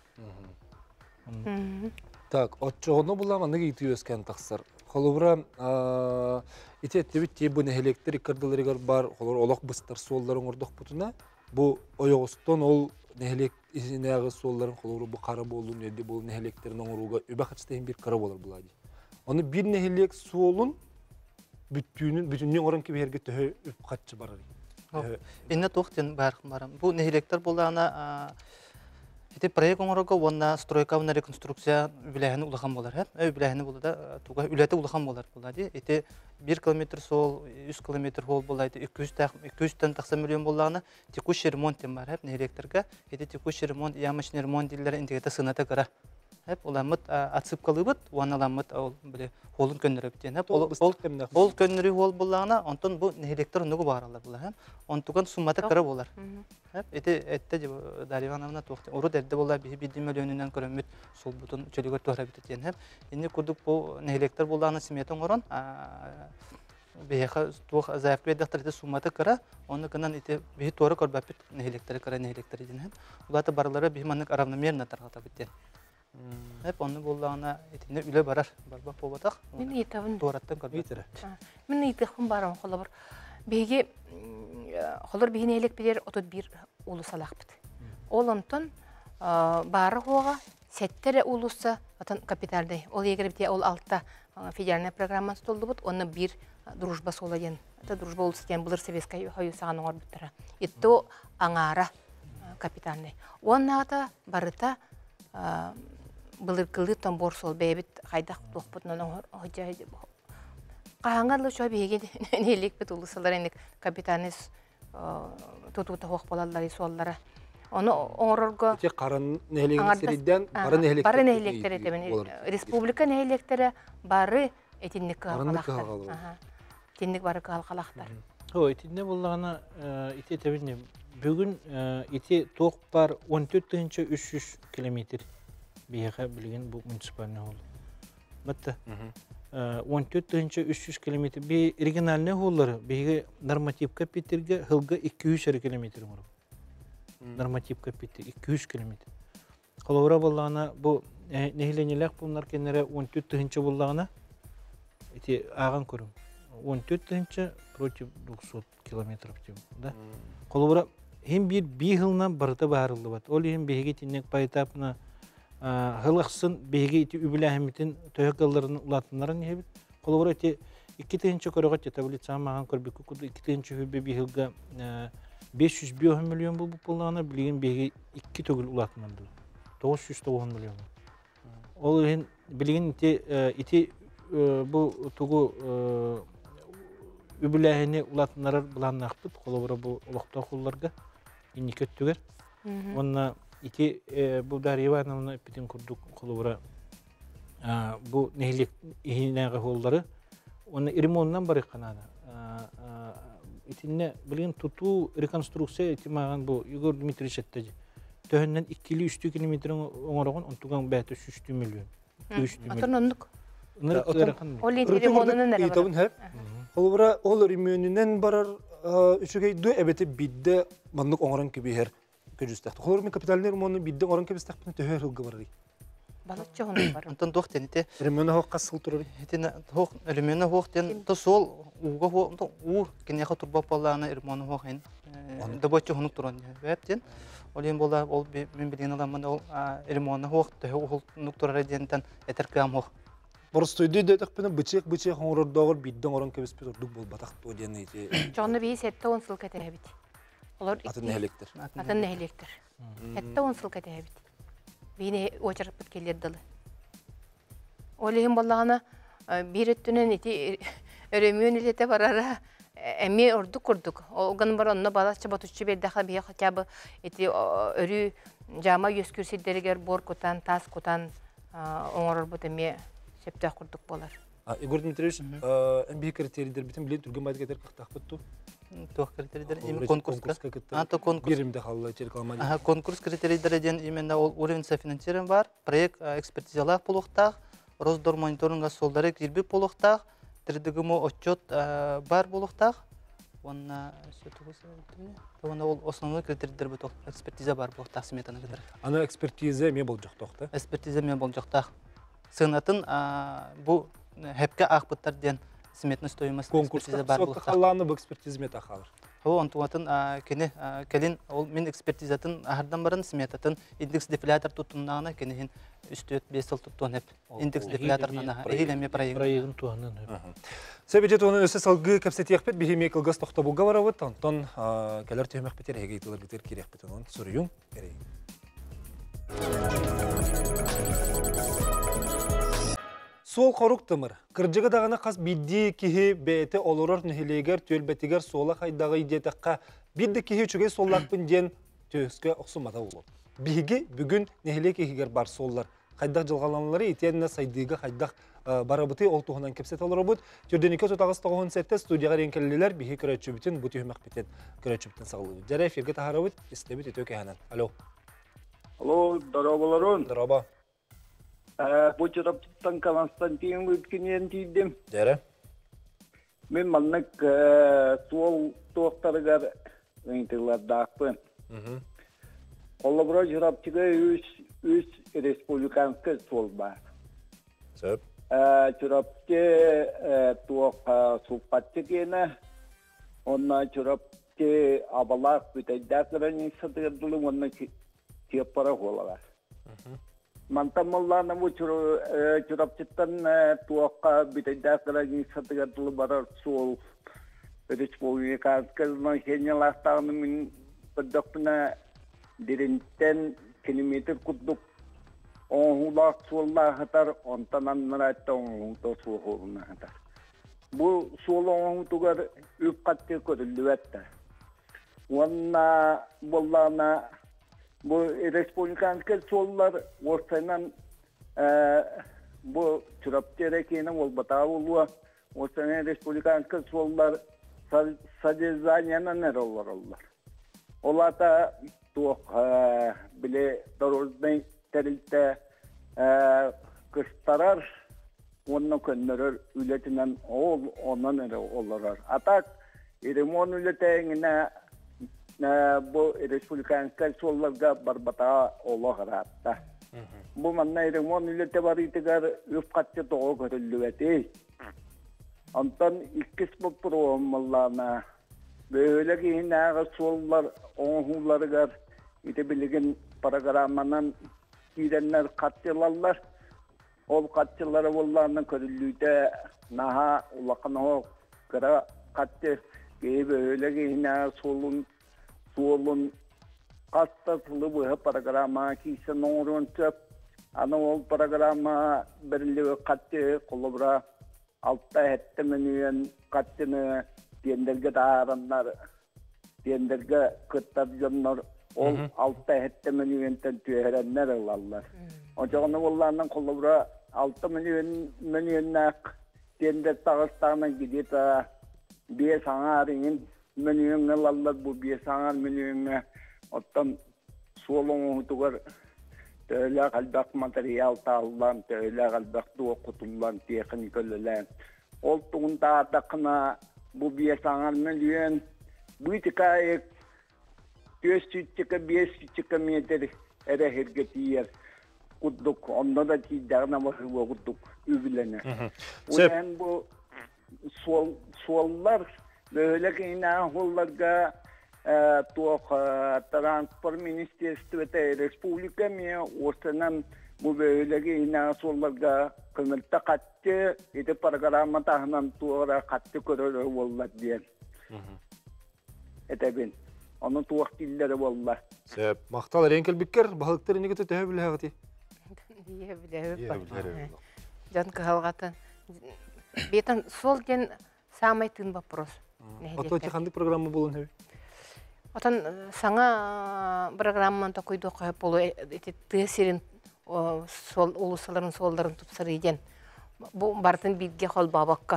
Так, отчоғыны буламаны ити өскен тақсыр. Холубра ити эттебит те бу нехелектер иккардыларыгар бар, холур олақ быстар солларын ордық бұтына. Бу ойоғыстон ол нехелек изинеағы солларын холуру бу қары болуын, өді бол нехелектерін оңыруға өбі қачыстайын бір қары болар бұлайды. Оны бір нехелек солын бүтіннен орын кеберге төхі өп қатшы барар. Инне тоқтен барқым барам. Бу нехелектер болағына ити проект оңыруға онна стройка онна реконструкция үләхіні улахан болар. Өй үләхіні болада туға үләті улахан болар болады. Ити bir kilometr sol, üç kilometr hol bolaydı. iki yüzden taksa milyon bolağına tekuş remont var hep nehrekterge. Eti tekuş remont, yamaşın remont dilleri integete sınata gara. Hep olamıt atsıp kalıbıt, oanalamıt ol böyle holun gönderip diyen hep ol ol gönderi hol bolağına ondan bu nehrekter onu bağırırlar bular hem. Ontugan sumata gara bolar. Hep eti ette Darivanavna toxtu. Oru derde bolar bir bir milyonundan körümüt sol butun çölügör tohrabit diyen hep. Indi kurduk bu nehrekter bolağına simyeton oran беха тух заявка дәфтәрдә сумматы кара, оны гынан ите бе торы корбапит нехелектер кара нехелектер дигән. Улата барлары бихманлык равномерно таргата битте. Хәп аны буллагына итене үле барар, барба побатак. Мен итәвен Тораттан корбитер. Мен итәхим барам холыр. Беге холыр бигене элек билер отыз bir улу салак бит. Ол онтон бары хога сеттере улуса атын капиталдай. Ол егер бите ол алтта федеральная программа столды бут, оны бир дружба соладен. Это дружба улсытен булыр Советская Союзаған оңар биттара. Итто аңара капитальный. Онната барыта былыр кылы тамбор сол бебит хайдак тохпутнан оңар. Кааңарлы шо беге нелек бит улусалар эник капитальный тутута хок болаллар соллара. Оны оңорорго Те карын нехелеген серидден бары нехелектер. Бары нехелектер этебен. Республика нехелектери бары этинник калактар. Ага. Тинник бары калактар. О, итинне буллагына ити тебине. Бүгүн ити ток бар он төрт тыгынча үч жүз километр бияга билген бу муниципальный хол. Батта. он төрт тыгынча үч жүз километр би региональный холлары бияга нормативка питерге хылга iki yüz километр бар. Нормативка питер iki yüz километр. Колора буллагына бу нехиленелек булнар кенере он төрт тыгынча буллагына ити аган көрүм. он төрт тыгынча против двухсот километров деп, да. Колора hem bir bir yıldan barıta bağırıldı bat. Ol hem bege tinnek paytapına hılaqsın bege iti übülahimitin töyökallarını ulatınların hebit. Kolora iti iki tığınçı korugat ya tablitsa mağan korbik kudu iki tığınçı hübbe bir hılga beş yüz milyon bu bu pullarına bilgin bir iki tөгül ulatmandı. dokuz yüz milyon. Olun bilgin iti iti bu tugu übülehini ulatmalar bulanakpıt kolabora bu olakta kullarga inni köttüger. Onna iti bu dariva anamına bitin kurduk kolabora bu nehlik ihinaga holları onu irimondan bari kanada. İtinne bilgin tutu rekonstruksiya itimagan bu Igor Dmitrievich etteci. Töhünden ikili üstü kilometre oңорогон онтуган бәті үстü milyon. üstü milyon. Атын оннук. Ныр кырахан. Ол ити ремонунун нәре Итабын бар. хәп. Олбара ол ремонунан барар үчүгей ду эбете бидде маннык оңорон кебер көжүстәк. Холор мен капиталны ремонны бидде оңорон кебестәк бит төһөр хылгы барар. Балаччы хонун бар. Антон тохтен ите Ремонны хак касыл турар. итин тох элемене хохтен то сол уга хо ур кине ха турба палланы ирмоны хохен. Да боччу хонук туран. Вептен Олен бола ол мен билген адамын ол элемене хохты ол нук турар дентен этеркам хох. Просто иде дә тәкпене бычык бычык оңорор дагыр бидде оңорон кебес бит ордук бол батак то дияне ите. Жоны бии сетте он сыл кете бит. Олар Атын нәһелектер. атын нәһелектер. Сетте он сыл кете бит. Бини очарып бит келер дылы. Олеген баллагана бир өттүнөн ити өрөмүн илете барара эми орду курдук. Олган бар онно балача батуччу бердеха бия хатябы ити өрү жама өскүрсиддергер бор кутан тас кутан оңорор бут эми септэ курдук болар. Игорь Дмитриевич, эм би критерийлер битен билет түргөн байт кетер кактак бутту. Тох критерийлер им конкурска. А то конкурс. Биримде халла черкалма. Ага, конкурс критерийлер ден именно ол уровень софинансирования бар. Проект экспертизалар полуктак, Росдор мониторинга солдары кирби полуктак, тридгмо отчет бар полуктак. Онна сөтүгүс. Онна ол основной критерийлер бут экспертиза бар полуктак сметаны кетер. Ана экспертиза ме болжак токта. Экспертиза ме болжак. Сынатын бу хепке акпыттар ден сметный стоимость экспертиза бар болуп. Халланы бу экспертиза мета халыр. О, антуатын кене келин ол мен экспертизатын ахардан барын сметатын индекс дефлятор тутуннагына кенехин үстөт беш жыл туттун хеп индекс дефляторнан эхилеме проект Проектын туанын. Себеже тоны өсө салгы кепсетиякпет бихимия кылгас токто булга барабыт. Антон келер төмөк бетер эге тылар бетер керекпет онун сурюң керек. Сол коруктымыр. Кыржыга дагана кас бидди кихи бете олорор нехилегер төлбетигер сола кайдагы идетакка бидди кихи чугай соллакпын ден төскө оксумата болот. Биги бүгүн нехиле кихигер бар соллар. Кайдак жылгаланлары итенне сайдыга кайдак барабыты ол туһунан кепсет олоробут. Төрдөнүкө тотагыс тогон сетте студияга ренкеллелер биги көрөчү бүтүн бу төһмөк битен көрөчү бүтүн саглуу. Жара эфирге тахарабыт истебит өтөкө ханан. Алло. Алло, здорово, Здорово. Bu çırapçıktan Konstantin Ütkünyen deydim. Jara. Men mannak sol tohtarıgar ıntırlar dağpın. Ola bura çırapçıga üç üç respublikanska sol var. Söp. Çırapçı toh supatçı gene. Onna çırapçı abalak büteceklerini satırdılı onna tiyapara olalar. Mantamallarna bu çırapçıktan tuğakka büteceklerini satırdılı barar sol respublikanska henyalaştağını min bıdıkına derinten kilometre kudduk onhulak solla hatar ontanan naratta onhulta soğuluna hatar. Bu sol onhultugar üp kattı körüldü ette. Onna bollana bu respublikanska sollar ortadan bu çırapçırekine ol batağı oluyor. Ortadan respublikanska sollar sadezanyanın nere olur onlar. Ola da tuğ bile doğrudan terilte kıstarar onun könderir ületinden ol ona nere olurlar. Atak İrimon ületeğine bu respublikanska sollarga barbata olur hatta. Bu manna İrimon ülete var itigar üfkatçı doğu görüldüveti. Ondan ikis bu programlarına böyle ki yine sollar onhulları gar ite bilgin programından gidenler katılarlar. Ol katçıları bollarını körüllüyde naha ulakın o kıra katçı gibi öyle giyine solun solun kastatılı bu programa kişi norun çöp ana ol programa birliği katçı kolubra altta hette menüyen katçını diyenderge dağıranlar diyenderge kıttabcanlar ol altta hette menüyenten tüyerenler alallar. Ocağını bollarının kolubra altı milyon milyonnak diyenler Dağıstan'a gidiyor da bir sanarın milyon alallar bu bir sanar milyonuna ottan solun uğdugar öyle kalbak materyal tağılan, öyle kalbak duğa kutulan teknik ölülen. Oltuğun dağdakına bu bir sanar milyon bu tikayık dört sütçüke beş sütçüke metre ere hergeti yer. Kudduk, onda da çiğdağına bakıp kudduk übülene. Ulan bu sol, sollar böyle kıyna hollarga tuğ transport ministerstvet'e Respublika mı ortadan bu böyle kıyna sollarga kımılta kattı eti programa tahnan tuğra kattı körür ollar diyen. Ete ben. Onun tuğ dilleri ollar. Sep, maqtal renkel bikker, balıklar inige tötö bile hagati. Diye bile Diye bile. Жан калгатын. Бетен сол ген самый тын вопрос. Отлоти ханды программа болун хеби. Отан саңа программан такойду кайып болу эти тесирин сол улусларын солдарын тупсыр иден. Бу бартын билге хол бабакка.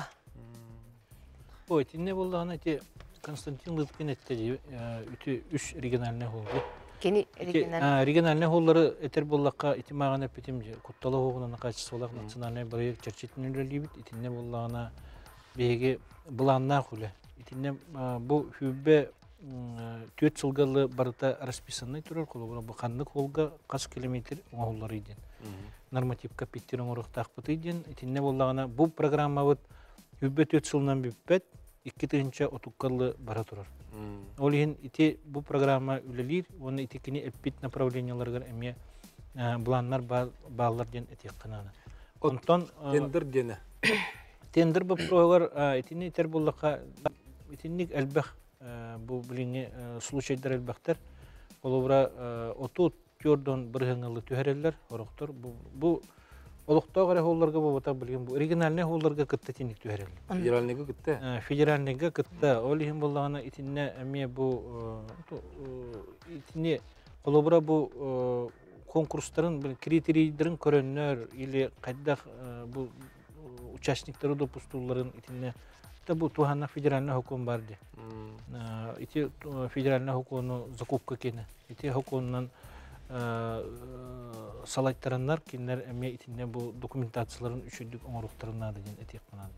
Ой, тинне болдағана эти Константин Лыткин этти үтү үч региональный холду. Кени региональный. Региональный холлары этер боллакка итимаган эпитим же кутталы хоғунан качысы олақ национальный проект чарчетін үлелейбит. Итинне болдағана беге бұланна хуле. Итинне бу хүббе төт жылгалы барыта расписанный турар қолы. Бу қандық холга қас километр оңғоллары иден. Нормативка питтер оңырықтақ бұты иден. Итинне болдағана бу программа бұт хүббе төт жылынан біппет икки тыгынча отуккалы бара турар. Ол ehen ити бу программа үлелир, оны итикини эппит направленияларга эме буланнар баллар ден этек кынаны. Онтон Тендер дене. тендер бу программалар итини тер буллакка итинник элбах бу билине случайдар элбахтар. Олобра отут төрдөн бир хыңылы төһөрөллөр, ороктор бу бу Олуқтағыры холларға болута білген бұл. Оригинальный холларға кытта тенік төһәрел. Федеральныйга кытта. Федеральныйга кытта. Ол ехін болағына итинне әме бұл итинне қолыбыра бұл конкурстарын, критерийдерін көрінер или қайдақ бұл участниктары допустуларын итинне. Бұл туғанна федеральный хукум барды. Ити федеральный хукумны закупка кені. Ити хукумнан салайттарыннар кинлер әме итинне бу документацияларын үшүдүк оңоруктарына деген этек кынады.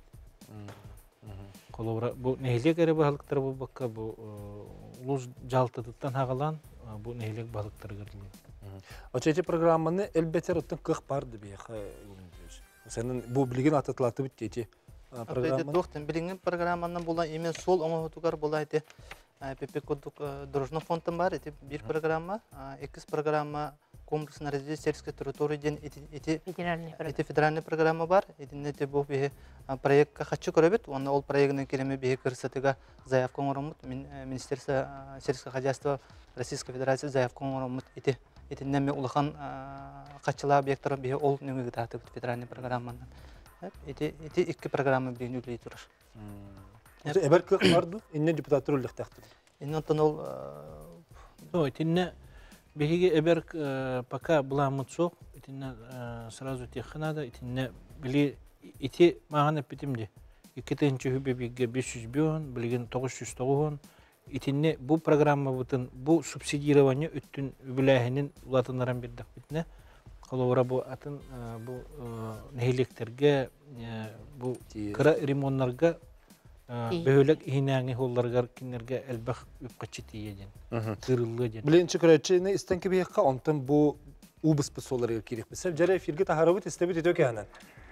Колобра бу нехилек эре балыктар бу бакка бу улус жалтыдыттан хагалан бу нехилек балыктар кырылды. Очети программаны элбетер оттон кых барды бия. Сенин бу билген ататлаты бит эти программа. Доктор билген программаны була эме сол оңотугар була эти ПП кодук дорожный фондтан бар, эти бир программа, экс программа комплексное развитие сельской территории ден эти эти федеральный программа бар, эти нете бу бе проект хочу көрөбөт, оны ол проектны кереме бе кырсатыга заявка оңоромут, Министерство сельского хозяйства Российской Федерации заявка оңоромут, эти эти неме улахан качыла объекттар бе ол немеге татып федеральный программаны. Эти эти эки программа бе нүлей турар. Эбер кых барды, инне депутаттар үлдек тактыр. Инне тонол Ой, тинне беге эбер пока буламыт сок, тинне сразу технада, тинне били ити маганы питимди. икки-нче хүбе беге беш жүз бион, билген тогуз жүз тогуз. Итинне бу программа бутын, бу субсидирование өттүн үбүләһинин улатыннаран бирдик битне. Коловра бу атын бу нехилектерге, бу кыра ремонтларга бөөлөк ихинаңы холларга кинерге элбах үпкачы тиеден. Кырыллы ден. Биленче көрөчүнө истенки бияка онтон бу убыс бысоларга керек. Бисеп жарай эфирге тахарабыт истебит этөк анан.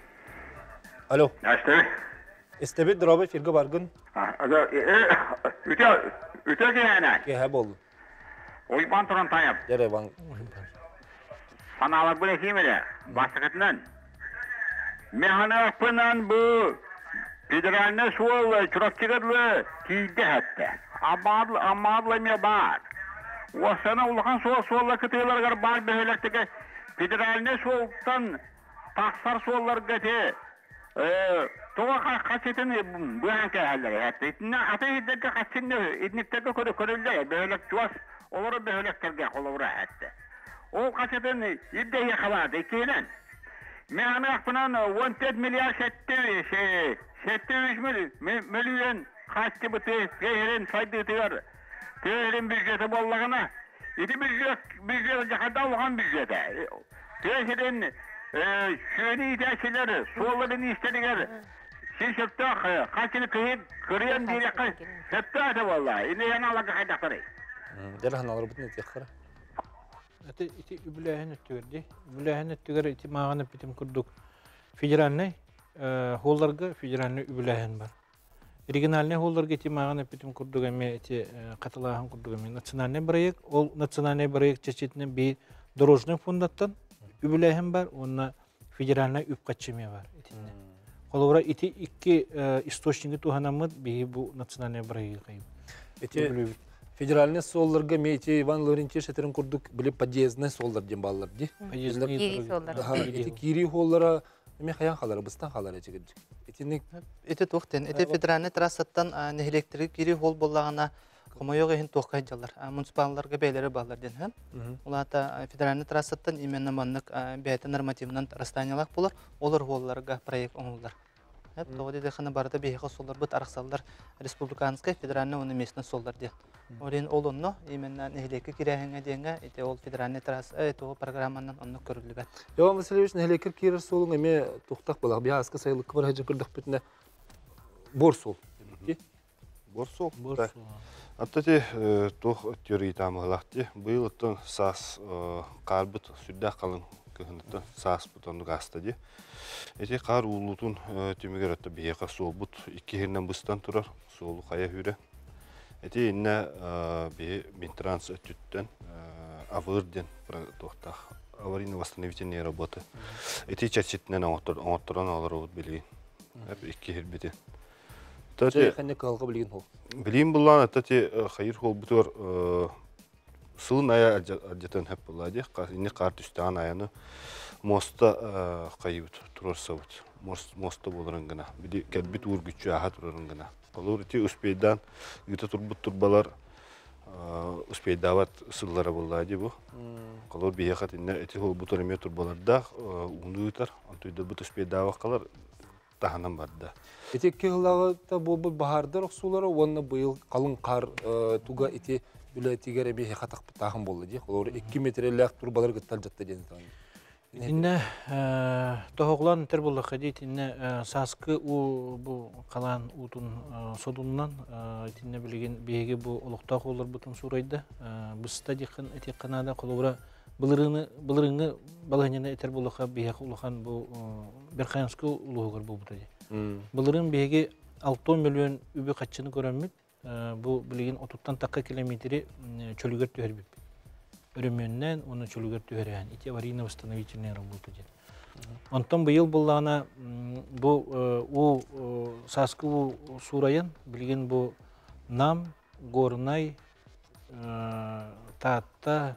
Алло. Астабы. Истебит дробы эфирге баргын. Ага, э үтө үтө генә. Ке болду. Ой бантыран таяп. Жарай бан. Аналар беле кимеле. Башкытнан. Mehanaspınan bu federalne suol çurakçıgarlı tiyde hatta. Amadlı amadlı me bar. O sana ulakan suol suolla kıtıyorlar gar bar behelekteki federalne suoltan taksar suollar gati. Toğa kaçetin bu hangi halleri hatta. İtine ateşdeki kaçındı itnikteki körü körülle behelek çuvas olur behelekterge kolavra hatta. O kaçetin idde yakaladı ikinen. Mehmet Akpınan on dört milyar şetti şey şetti üç milyon kaçtı bu tehirin saydığı teyar. Tehirin bücreti bollağına. İdi bücret bücret cahada olan bücrete. Tehirin şöyle ihtiyaçları soğularını istediler. Siz şöpte kaçını kıyıp kırıyan bir yakın şöpte atı vallahi. İndi yana alaka kaydakları. Delahan alır bu ne diyekara? Ati iti übülehen öttügerdi. Übülehen öttüger iti mağana bitim kurduk. Federalne hollarga federalne übülehen var. Regionalne hollarga iti mağana bitim kurduk eme iti katılahan kurduk eme nasyonalne proyek. Ol nasyonalne proyek çeşitine bir dorojny fondattan übülehen var. Ona federalne üp kaçımı var itinde. Kolora iti iki istoçniği tuhanamı bir bu nasyonalne proyek kayıp. Ити федеральный солларга мейте Иван Лаврентьевич этерин курдук билип подъездный соллар дем баллар ди. Кири соллар. Ага, эти кири холлара эме хаян халары быстан халары жигит. Этинник Ити туқтен, ити федеральный трассаттан нехелектrik кири хол боллағана комойоға хин туққа жалар. Муниципалларға бейлері балар ден хан. Улата федеральный трассаттан именно маннык бәйті нормативнан растаниялақ болар, олар холларға проект оңылдар. Hep doğru de xana barada behiqa sollar bit arxsallar respublikanskay federalny onu местный sollar de. Orин olunno imenna nehleki kirahenge denga ite ol federalny tras et o programmandan onu körülübet. Иван Васильевич нехлекер кирер солун эме туктак балак биаска сайлык бар хажы кырдык битне бор сол. Борсол. Аттати тох теория тамгалахти. Быйыл оттон сас карбыт сүддә калын кыһынытта сас бутонну гастади. Эти кар улутун түмүгөр өттө бияка сол бут икки хернен быстан турар. Солу кая хүрө. Эти инне би Минтранс өттүттөн авырден тохта аварийно-восстановительные работы. Эти чачитнен оңотторон алар билген. Хеп икки хербити. Тати ханне калга билген хол. Билим булган атати хайыр хол бутор сылын ая аджатан хеп булади. Инне кар түстән аяны моста кайып турсабыт. Моста боларын гына. Биди кәлбит үргүчү аха турарын гына. Олар ти успейдан гыта турбут турбалар успейдават сыллары булади бу. Колор биехат инне эти хол бутор эме турбаларда унуутар. Антойда бут успейдава калар таханан барда. Эти кыллагыта бу бахардар оксулары онна быйыл калын кар туга эти бүлетигере бе хатак тахын болду ди. Олар эки метрлек турбалар гыттал жатты ден. Инне тоғлан тер булды хадит инне саскы у бу калан утун содуннан инне билген беге бу улуктак олар бутун сурайды. Быста дикин эти канада колора былырыны былырыны балаһына этер булыха беге улухан бу берханску улугар бу бутады. Былырын беге алты миллион үбү каччыны көрөмүт. Бу билген отуттан такка километри чөлүгөр төрбүп. Örümünden onu çölüger tüheren. İti аварийно-восстановительные работы. Ondan bu yıl bullağına bu o saskı surayan bilgin bu nam, gornay, tahta,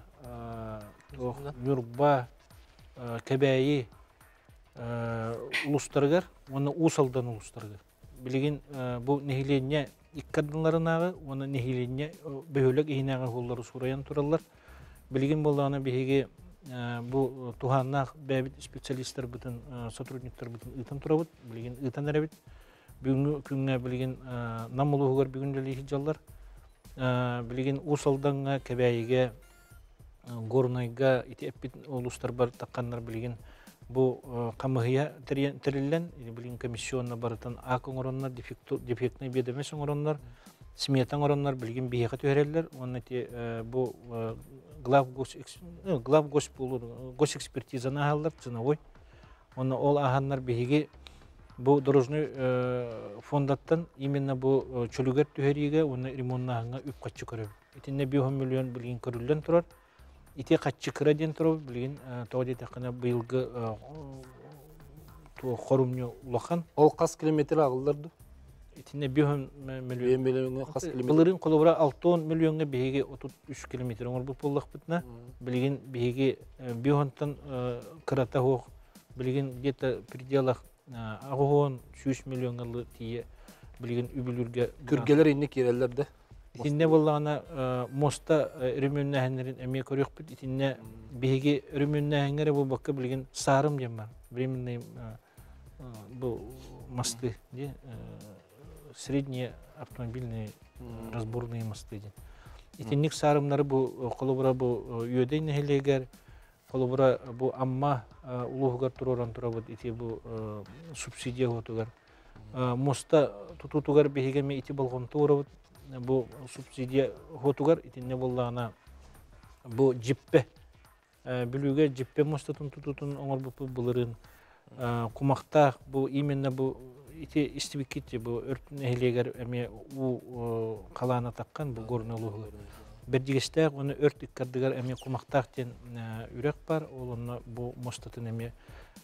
yurba, kebeyi uluslargar, onu usaldan uluslargar. Bilgin bu nehilenye ilk kadınlarına, onu nehilenye böylek iğneğe holları surayan turallar. Bilgin bolağına bihiги bu tuhannak bebit spesialistler bütün сотрудниктер bütün ıtan turabıt bilgin ıtan erebit бүгүнгү күнгө билген намулугар бүгүндөлү хижаллар билген усалданга кебейге горнайга итеппит улустар бар таккандар билген бу камыгыя терилен билген комиссионна барытан акоңороннар дефектный бедемес оңороннар сметаң ороннар билген бияга төреллер оннати бу глав гос глав гос булур гос экспертизаны алдар ценовой оны ол аханнар биги бу дорожный фондаттан именно бу чөлүгөр төһөриге оны ремонтнага үп каччы көрөп итинне бес миллион билген көрүлден турар ити каччы креден туруп билген тоодет акына быйылгы хорумню улахан. Ол қас километр ағылдырды? Итинне бюхөн миллион. Миллионға қас километр. Былырын қолыбыра алтон миллионға бейге отыз үч километр оңыр бұл боллақ бітіна. Білген бейге бюхонтан кырата хоқ. Білген где-то пределах ағуын үч миллионға тие. Білген үбілерге. Күргелер инне керелерді? Итинне боллағана моста үрімөнне әңерін әме көрек біт. Итинне бейге үрімөнне әңері бұл баққа білген сарым дем бар. Временный бұл мосты, средние автомобильные разборные мосты. Итинник сарымнары бұл қолыбыра бұл үйедей нәхелегер, қолыбыра бұл амма улуғығар тұроран тұра бұд, ити бұл субсидия ғотығар. Моста тұтутығар бейгеме ити болған тұра бұд, бұл субсидия ғотығар, итинне болағына бұл жіппе, бүліге жіппе мостатын тұтутын оңыр бұл бұлырын. Кумақтақ бұл именно бұл ити истибиккетте бұл өрт нәхелегер әме у қаланы таққан бұл горны ұлығы. Бердігістәк оны өрт иккардығар әме кумақтақтен үрек бар, ол оны бұл мостатын әме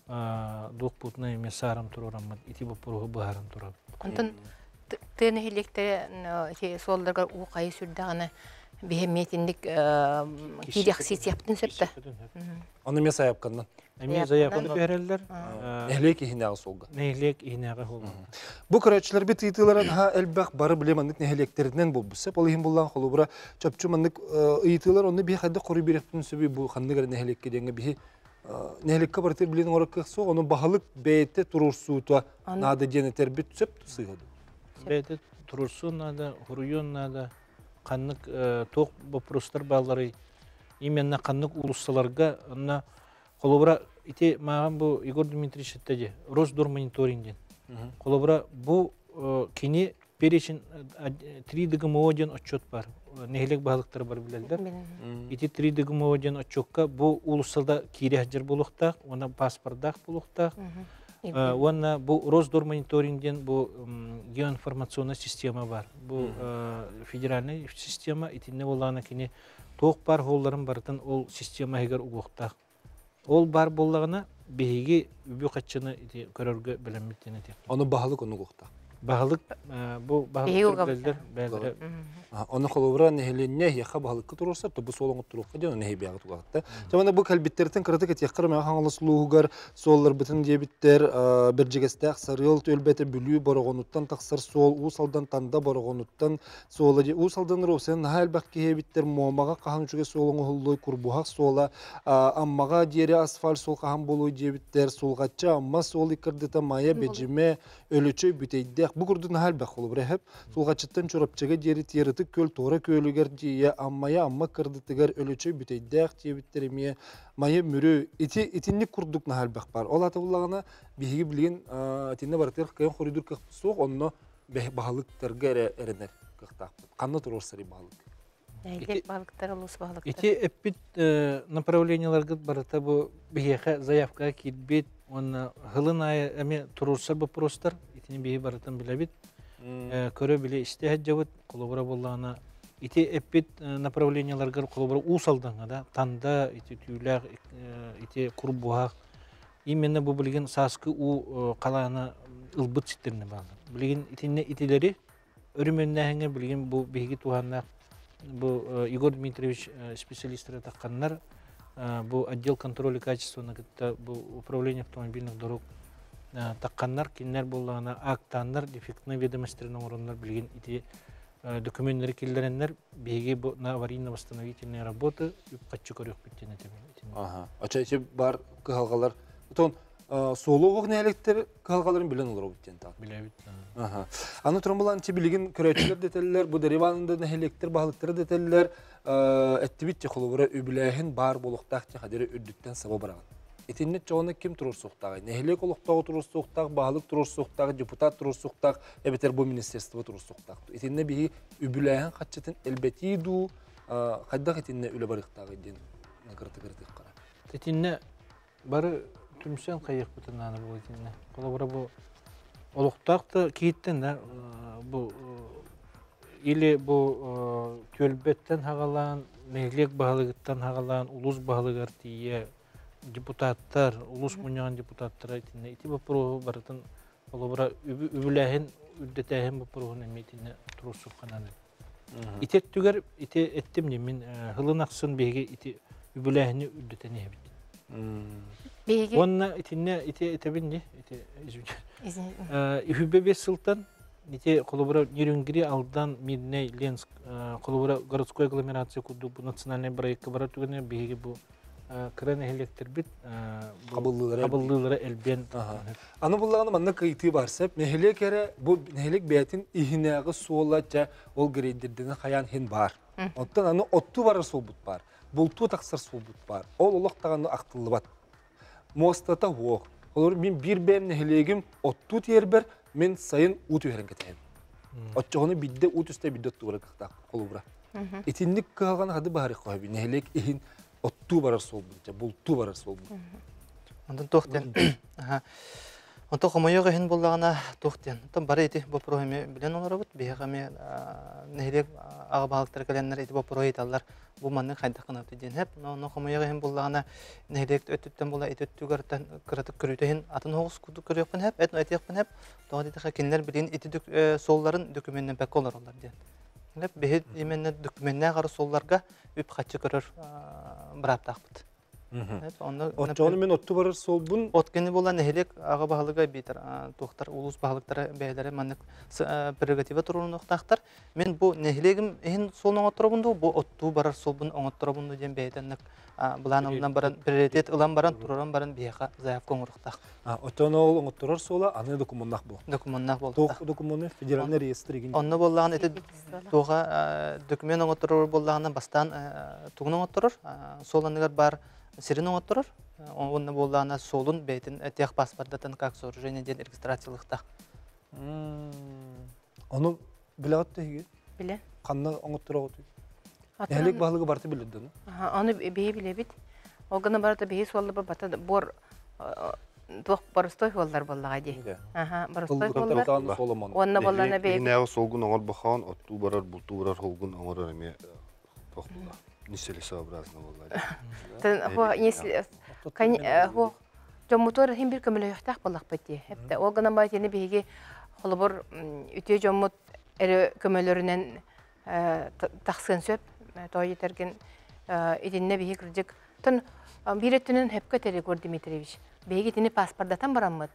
дуқ бұтына әме сарым тұр орамад, ити бұл бұрығы бұғарым тұрады. Онтын ты нәхелектері солдарға уқайы сүрдіғаны бейметіндік кейдеқсет яптын сөпті. Оны мен саяпқаннан? Әме заяпқаны бәрелдер. Нәхлек ихинағы солға? Нәхлек ихинағы солға. Бұл көрәтшілер бет ұйтыларын ха әлбәқ бары білемандық нәхлектерінен бұл бұсып. Ол ихин болған қолы бұра чөпчумандық ұйтылар, оны бей қайды қоры беректің сөбей бұл қандығар нәхлекке денгі бей нәхлекке барытыр білетін ораққа соқ, оның бағылық бәйті тұрурсуыта нады денетер бет сөп тұсығады. Бәйті тұрурсу нады, хуруйон нады, қанық тоқ бопростар бағлары, именно қанық улуссаларға, қолыбыра, ите маған бұл Игорь Дмитриевич әттәде, Росдормониторингден. Қолыбыра, бұл кені перешін три ДГМО-ден отчет бар. Нәхелек бағылықтар бар білелдер. Ите три ДГМО-ден отчетқа бұл улуссалда кейре әджір болуқтақ, оны паспордақ болуқтақ. Оны бұл Росдормониторингден бұл геоинформационный система бар. Бұл федеральный система, итіне болағына кені тоқ бар қолларын барытын ол система егер ұғықтақ. Ол бар болағына бейге үбі қатшыны көрерге біліметтен етек. Оны бағылық оны ұғықтақ? Бағылық, бұл бағылық білдер бәлдері. Оны қолыбыра нәхеленне яқа бағылыққа тұрырсар, тұбы солыңы тұруққа ден оны нәхе бияғы тұғақты. Жаманда бұл кәлбеттердің қыраты кәтеққыр мәға қаңылысылуғығар, солылар бүтін дебіттер, бір жегестәқ сарыл төлбәті бүлі барығонуттан тақсыр сол, ұсалдан танда барығонуттан солы де. Ұсалдан рөпсен наға әлбәқ кейбіттер муамаға қаған жүге солыңы ғыллой күрбұғақ сола, аммаға дері асфальт сол қаған болуы дебіттер, солғатча амма сол икірдіта мая бәжіме өлічөй бүтейді. Бұл күрді наға әлбәқ қолы бірәхіп, солғатчыттан чөрапчаға дері терітік көл тоғра көлігер дейе аммая амма кірдітігер өлічөй бүтейді дебіттеріме майы мүрі итинник күрдік наға әлбәқ бар. Ол аты бұлағына бейгі білген тенне баратыр қайын қоридур қақпы соқ, онына бағылықтарға әрінер қақтақ. Қанны тұрыр сарай бағылық? Нәйлек бағылықтар, ұлыс бағылықтар. Ити әппет направленияларға барата бұл бейеқа заявка кетбет, оны ғылын айы әме тұрырса бұл простар, итіне бейі баратан біләбет. Көрі біле істе әджауыт, қолыбыра болағына. Ити әппет направленияларға қолыбыра ұсалдыңға да, танда, ити түйіләғ, ити құрбуғақ. Именно бұл білген сасқы у қалағына ұлбыт сеттеріне бағылды. Білген итіне итилері, өріменне әңе білген бұл бейгі туғаннақ, бұл Игорь Дмитриевич специалисттері таққаннар, бұл отдел контроля качества, бұл управление автомобильных дорог таққаннар, кеннер болағына актаннар, дефектный ведомостерінің орындар білген ити документтері келдереннер, бейге на аварийно-восстановительные работы үпқатчы көрек біттен әтемін. Ача ете бар қығалғалар. Солу оғын әлектер қығалғаларын білен олар өттен тағы? Біле өттен. Аны тұрын болан білген көрәтшілер детелілер, бұл дереванында әлектер бағылықтары детелілер, әтті бітте қолуыра өбіләйін бар болуқтақ те қадері үрдіктен сабы бараған. Етіннет жоғына кем тұрыр соқтағы? Нәхелек олықтағы тұрыр соқтағы, бағылық тұрыр соқтағы, депутат тұрыр соқтағы, әбетер бұл министерстві тұрыр соқтағы. Етінне бігі өбіләйін қатшетін әлбәті ду, қайдақ етінне өлі барықтағы ден қырты-қырты қара. Етінне бары түмсен қайық бұтынаны бұл етінне. Қолабыра бұл олықтақты кейттен да, или бұл төлбеттен хағалан, нәхелек бағылығыттан хағалан, ұлыс бағылығар тие, депутаттар, улус мунян депутаттар итинне ити бапро баратын олобра үбүләһин үддәтәһин бапроны метине турусу кананы. Ите түгәр ите эттем ни мин хылын аксын беге ите үбүләһини үддәтәне бит. Беге. Онна итинне ите этебинди ите извините. Үбүбе бес сылтан ите колобра нирүнгири алдан Мидней Ленск колобра городской агломерация куду национальный проект бара түгәне беге бу крен электр бит кабыллылары элбен. Аны буллаганы манна кыйты барсап, нехелек эре бу нехелек бәйтин ихинәгы суолача ол грейдерден хаян хин бар. Оттан аны отту барар сул бут бар. Булту таксыр сул бут бар. Ол улактаганы актыллы бат. Мостата вок. Олар мин бир бәм нехелегим отту тербер, мен сайын ут үһәрен кетәм. Отчоны бидде ут үстә бидде туры кыта колубра. Итинник калган хады бары койбы. Нехелек ихин отту барар сол бут, булту барар сол бут. Ондан тохтен. Аха. Онтон комойга хин буллагана тохтен. Онтон бары ити бу программе билен оларбыт. Бегаме нехелек ага балыктар келеннер ити бу проекталар бу манны кайда кынап диден хеп. Но комойга хин буллагана нехелек өттүттен була ити өттүгөртен кыратып көрүтен атын хогус куду көрөкпүн хеп. Этно этекпин хеп. Тоди да кинлер билин ити солларын документтен бек олар олар диден. Хеп бехет именне документтен гары солларга үп качы көрөр браптакпыт. Отчоны мен отту барар сол бун Откені бола нехелек аға бағылыға бейтір, тоқтар, улус бағылықтары бәйлері мәнік прерогатива тұруын оқтақтар. Мен бұл нехелегім ең солын оңаттыры бұнды, бұл отту барар сол бұн оңаттыры бұнды ден бәйтінік бұлан ұлынан баран, приоритет ұлан баран, тұраран баран бейқа заявка оңырықтақ. Отчоны ол оңаттырар сола, аны документнақ бұл. Документнақ бұл. Тоқ документы федеральный реестреген. Онны болағын еті тоға документ оңаттырыр болағынан бастан туғын оңаттырыр, соланығар бар Сирин оңаттырыр, онны болағына солын бәйтін әтек паспорттатын как сооружение ден регистрациялықтақ. Оны біле атты еге? Біле. Қанна оңаттыра отты? Нәлік бағылығы барты білді? Оны бейі біле бит. Оғына барыда бейі солы бата бор барыстой олар болаға де. Барыстой олар. Онны болағына бейі. Инәғы солғын оңыр баққан, отту барар, бұлту барар, холғын оңыр әме тоқтылда. Неселі сообразно болады. Жоммутор хем бир көмөлө яктак болак бити. Хепте огана байтени биги холбор үтө жоммут эре көмөлөрүнөн таксын сөп той терген идинне биги кирдик. Тон биретинен хепке тере гор Дмитриевич. Биги тини паспорттан бараммыт.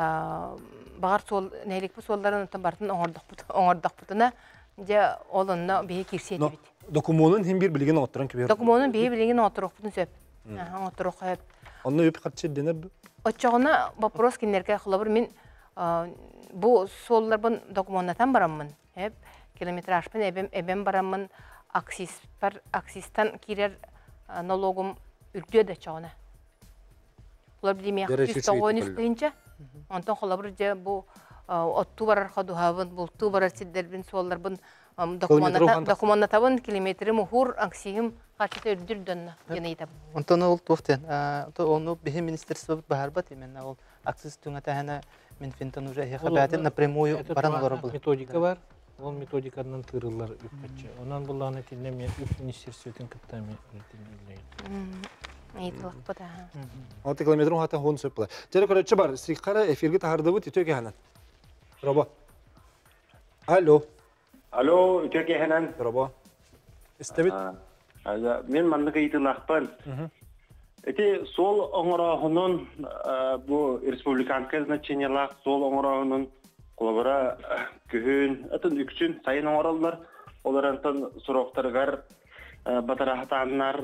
Багар сол нелик бу солларын тон бартын оңордук бут, оңордук бутуна же олонна биги кирсет бит. Документын хем бир билген оттыран кебер. Документын биги билген оттырык бутун сөп. Аха, оттырык хеп. Онны өп катчы денер бу? Отчағына вопрос кинерге қылабыр мен бұл солларбын документатан барамын. Километражпен әбен барамын, аксистан керер налогым үрдеді чағына. Бұлар білемей жүз тоғыз үстігінші. Онтан қылабыр же бұл отту барар қадуғабын, бұл ту барар сиддербін солларбын документатабын километрі мұхур аксигім Қачыта үрдірдіні ені етіп. Онтаны ол тоқтен. Оны бейі министерство бағарбат емен. Ол аксис түңәті әне мен финтан уже әйеқі бәтін напрямую баран олары бұл. Методика бар. Ол методикадан тырылар үпкәтші. Онан бұллағын әтінде мен үп министерство өтін кіптәме үрдімелейді. Ейтілік бұда. алты километрін хатын хоң сөп бұла. Жәрі көрәтші бар. Сикқара эфирге тағырды бұд үтөке ханан. Роба. Алло. Алло, үтөке ханан. Роба. Істебет? Мен мандық ейтілақпын. Эти сол оңырағының бұл республиканская значениялақ сол оңырағының қолабыра күхін, әтін үксін сайын оңыралар. Олар әнтін сұрақтарғар батарахатанлар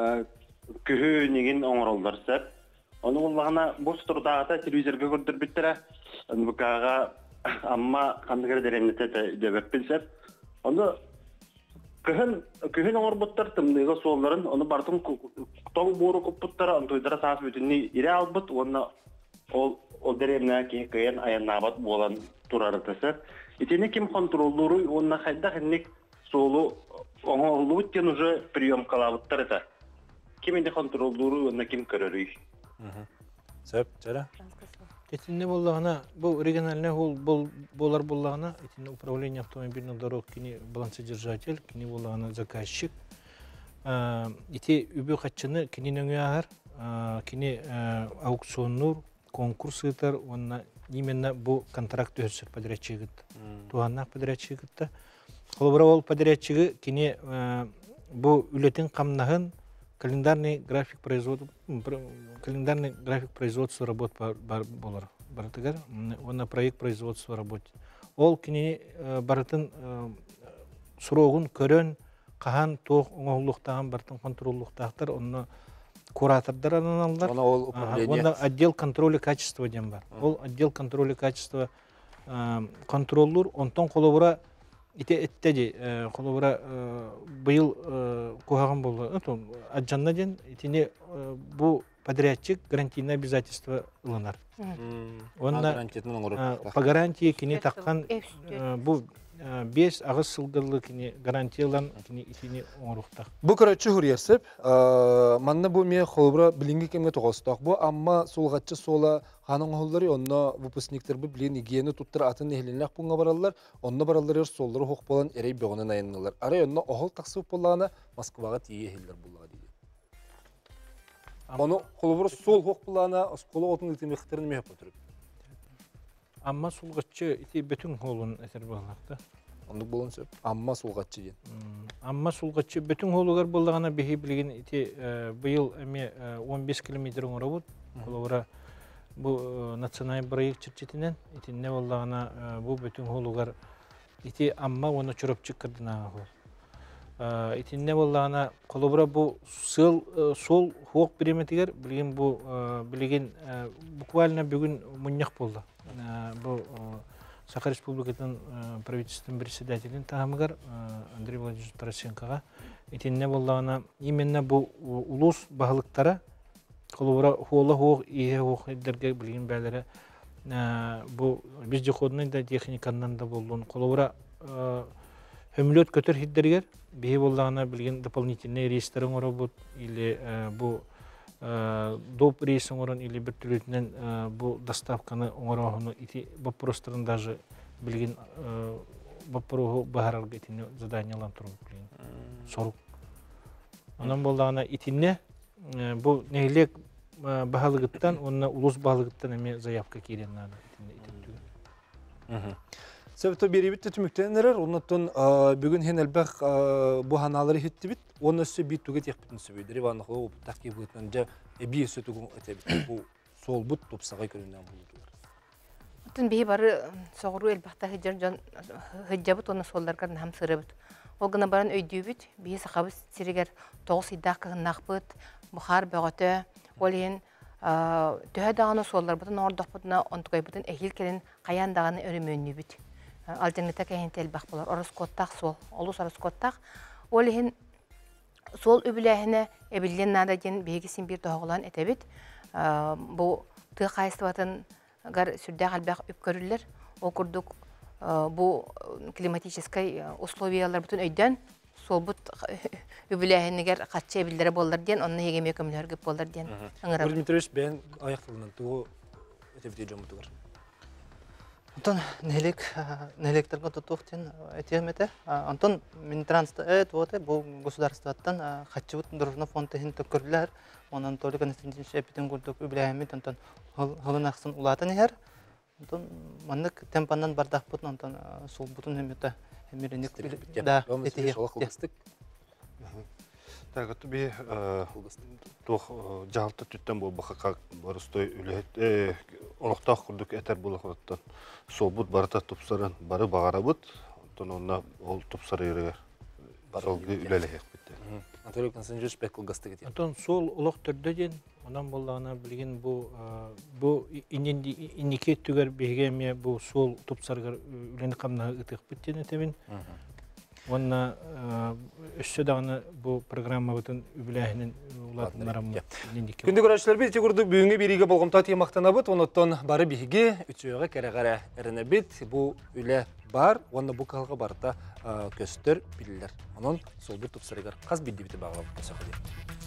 күхін еген оңыралдар сәп. Оның олағына бұл тұрдағыта телевизорға көрдір біттірі. Бұқаға амма қандығыр дәренеті дөбәппін сәп. Оны Кыһын кыһын оңорбуттар тымдыга соолларын оны бартын тоң бууру куппуттара антойдара саас бүтүнни ире албыт онна ол ол деремна ки кыйын аяннабат болан турарытысы итини ким контроллуру онна хайда хинник соолу оңорлубут кен уже приемкалабыттар это ким инде контроллуру онна ким көрөрүй Сөп жара Этинне боллагана бу региональный хол болар боллагана этинне управление автомобильных дорог кини балансодержатель кини боллагана заказчик ити үбү качыны кининен агар кини аукционнур конкурс ытар, онна именно бу контракт өсір подрядчигит. Туаннақ подрядчигитта. Холбара ол подрядчиги кини бу үлетін қамнағын календарный график производства, календарный график производства работ бар болар. Баратыгар, онна проект производства работ. Ол кини баратын сурогун көрөн кахан тоқ оңолуктаган бартын контроллуктактар, онна куратордар аналар. Ona ol uправление. Онда отдел контроля качества дем бар. Ол отдел контроля качества контроллур, онтон колобура ите эттеди, колобура быйыл кугаган болду. Онтон аджанна ден итине бу подрядчик гарантийное обязательство ыланар. Онда по гарантии кини таккан бу бес агыс сылгылы кини гарантиялан кини итини оңорукта. Бу көрөчү хурьясып, манна бу ме холбра билинги кемге тогосток. Бу амма сулгатчы сола ханын оголлары онно выпускниктер бу билин игиени туттар атын эхленлек бунга бараллар, онно бараллар соолдору хок болан эрей бөгөнөн айыннылар. Ары онно огол таксып болгана Москвага тие эхеллер буллага дейди. Оны холбра сол хок болгана оскола отун итемектерин мехеп отуруп. Amma sulgatçı iti bütün holun eser bağlaqda. Onduk bolun söp. Amma sulgatçı den. Amma sulgatçı bütün holugar bolğana behi bilgin iti bıyıl эме он беш километр оңорабут. Колора bu nasyonal проект çirçetinden iti ne bolğana bu bütün holugar iti amma onu çörөп çıkırdına hol. Ити не болғана колобра bu сыл сол хок биреметигер билген bu билген буквально бүгүн муньяк болду. Bu Саха Республикатын правительственный председателин тагамыгар Андрей Владимирович Тарасенкоға ити не болғана именно bu улус багылыктара колобра хола хок ие хок эдерге билген бәлере bu бездоходный да техникандан да болдун колобра Хөмлөт көтөр хиддергер бии болдағына білген дополнительный рейстерің орабыд, или бұл доп рейсің орын, или бір түлетінен бұл доставканы оңырағыны ити бапырыстырын даже білген бапырығы бағарарға етіне заданиялан тұрып білген. Сорук. Онан болдағына итіне бұл нәйлек бағалығыттан, онына улус бағалығыттан әме заявка кейден нады. Себепті беребет түтіміктенерер, оннаттан бүгін хен әлбәқ бұ ханалары хетті бит, оны өсі бит түге тек бітін сөбейдері, ванықлы ол тақи бұғытынан жа әбей өсі түгін өте бит, бұл сол бұт топсағай көрінен бұлдығыр. Отын бей бары соғыру әлбәқта хыджабыт, оны солдарғарын хам сыры бұт. Ол ғына барын өйдеу бит, бей сақабыз сирегер тоғыз идақ қығынақ бұт, бұхар бөғіті, ол ең төһә дағаны солдар бұтын, ордық бұтына, онтықай бұтын әхил келін қаян дағаны өрімөнні бит. Альтернативта кәйін тәлбәқ болар. Орыс коттақ сол, олыс орыс коттақ. Ол ең сол өбіләхіне әбілден нада ден бейгісін бір тоғылан әтәбет. Бұл тұғы қайыстыватын сүрдәқ әлбәқ өп көрілер. Ол күрдік бұл климатическай условиялар бұтын өйден сол бұт өбіләхінегер қатшы әбілдері болар ден, онына егеме көмілер көп болар ден. Владимир Петрович, бән аяқтылынан тұғы өтебете жомыты бар. Антон нелек нелектерге тотуктен этемете. Антон Минтранс эт вот бу государствоттан хатчыбыт дорожный фонд тен төкөрлөр. Онан толик анастин шепитен гурдук үбләмит Антон хылынаксын улатын хер. Антон маннык темпандан бардак бут Антон сул бутун эмете эмиреник да эти. Так, это би тох жалты түттен бу бака барыстой үлет олоктак курдук этер булактан сол бут барата тупсаран бары багарабыт тононна ол тупсары ерегер сол үлелек битте. Анатолий Константинович бекл гасты кетти. Антон сол улак төрдөден онан болдағына билген бу бу иненди инеке түгер бегеме бу сол тупсаргар үлени камна ытык биттен этебин. Онна өссө дагына бу программа бүтүн үбүләһинин улатындарам. Күндү көрәчләр бит күрдү бүгүнгө бириге болгомта темактанабыт, онотон бары биге үчөөгө керегере эренебит. Бу үле бар, онна бу калга барта көстөр билилер. Анон сол бут тупсырыгар каз бидди бити баглап көсөкөдү.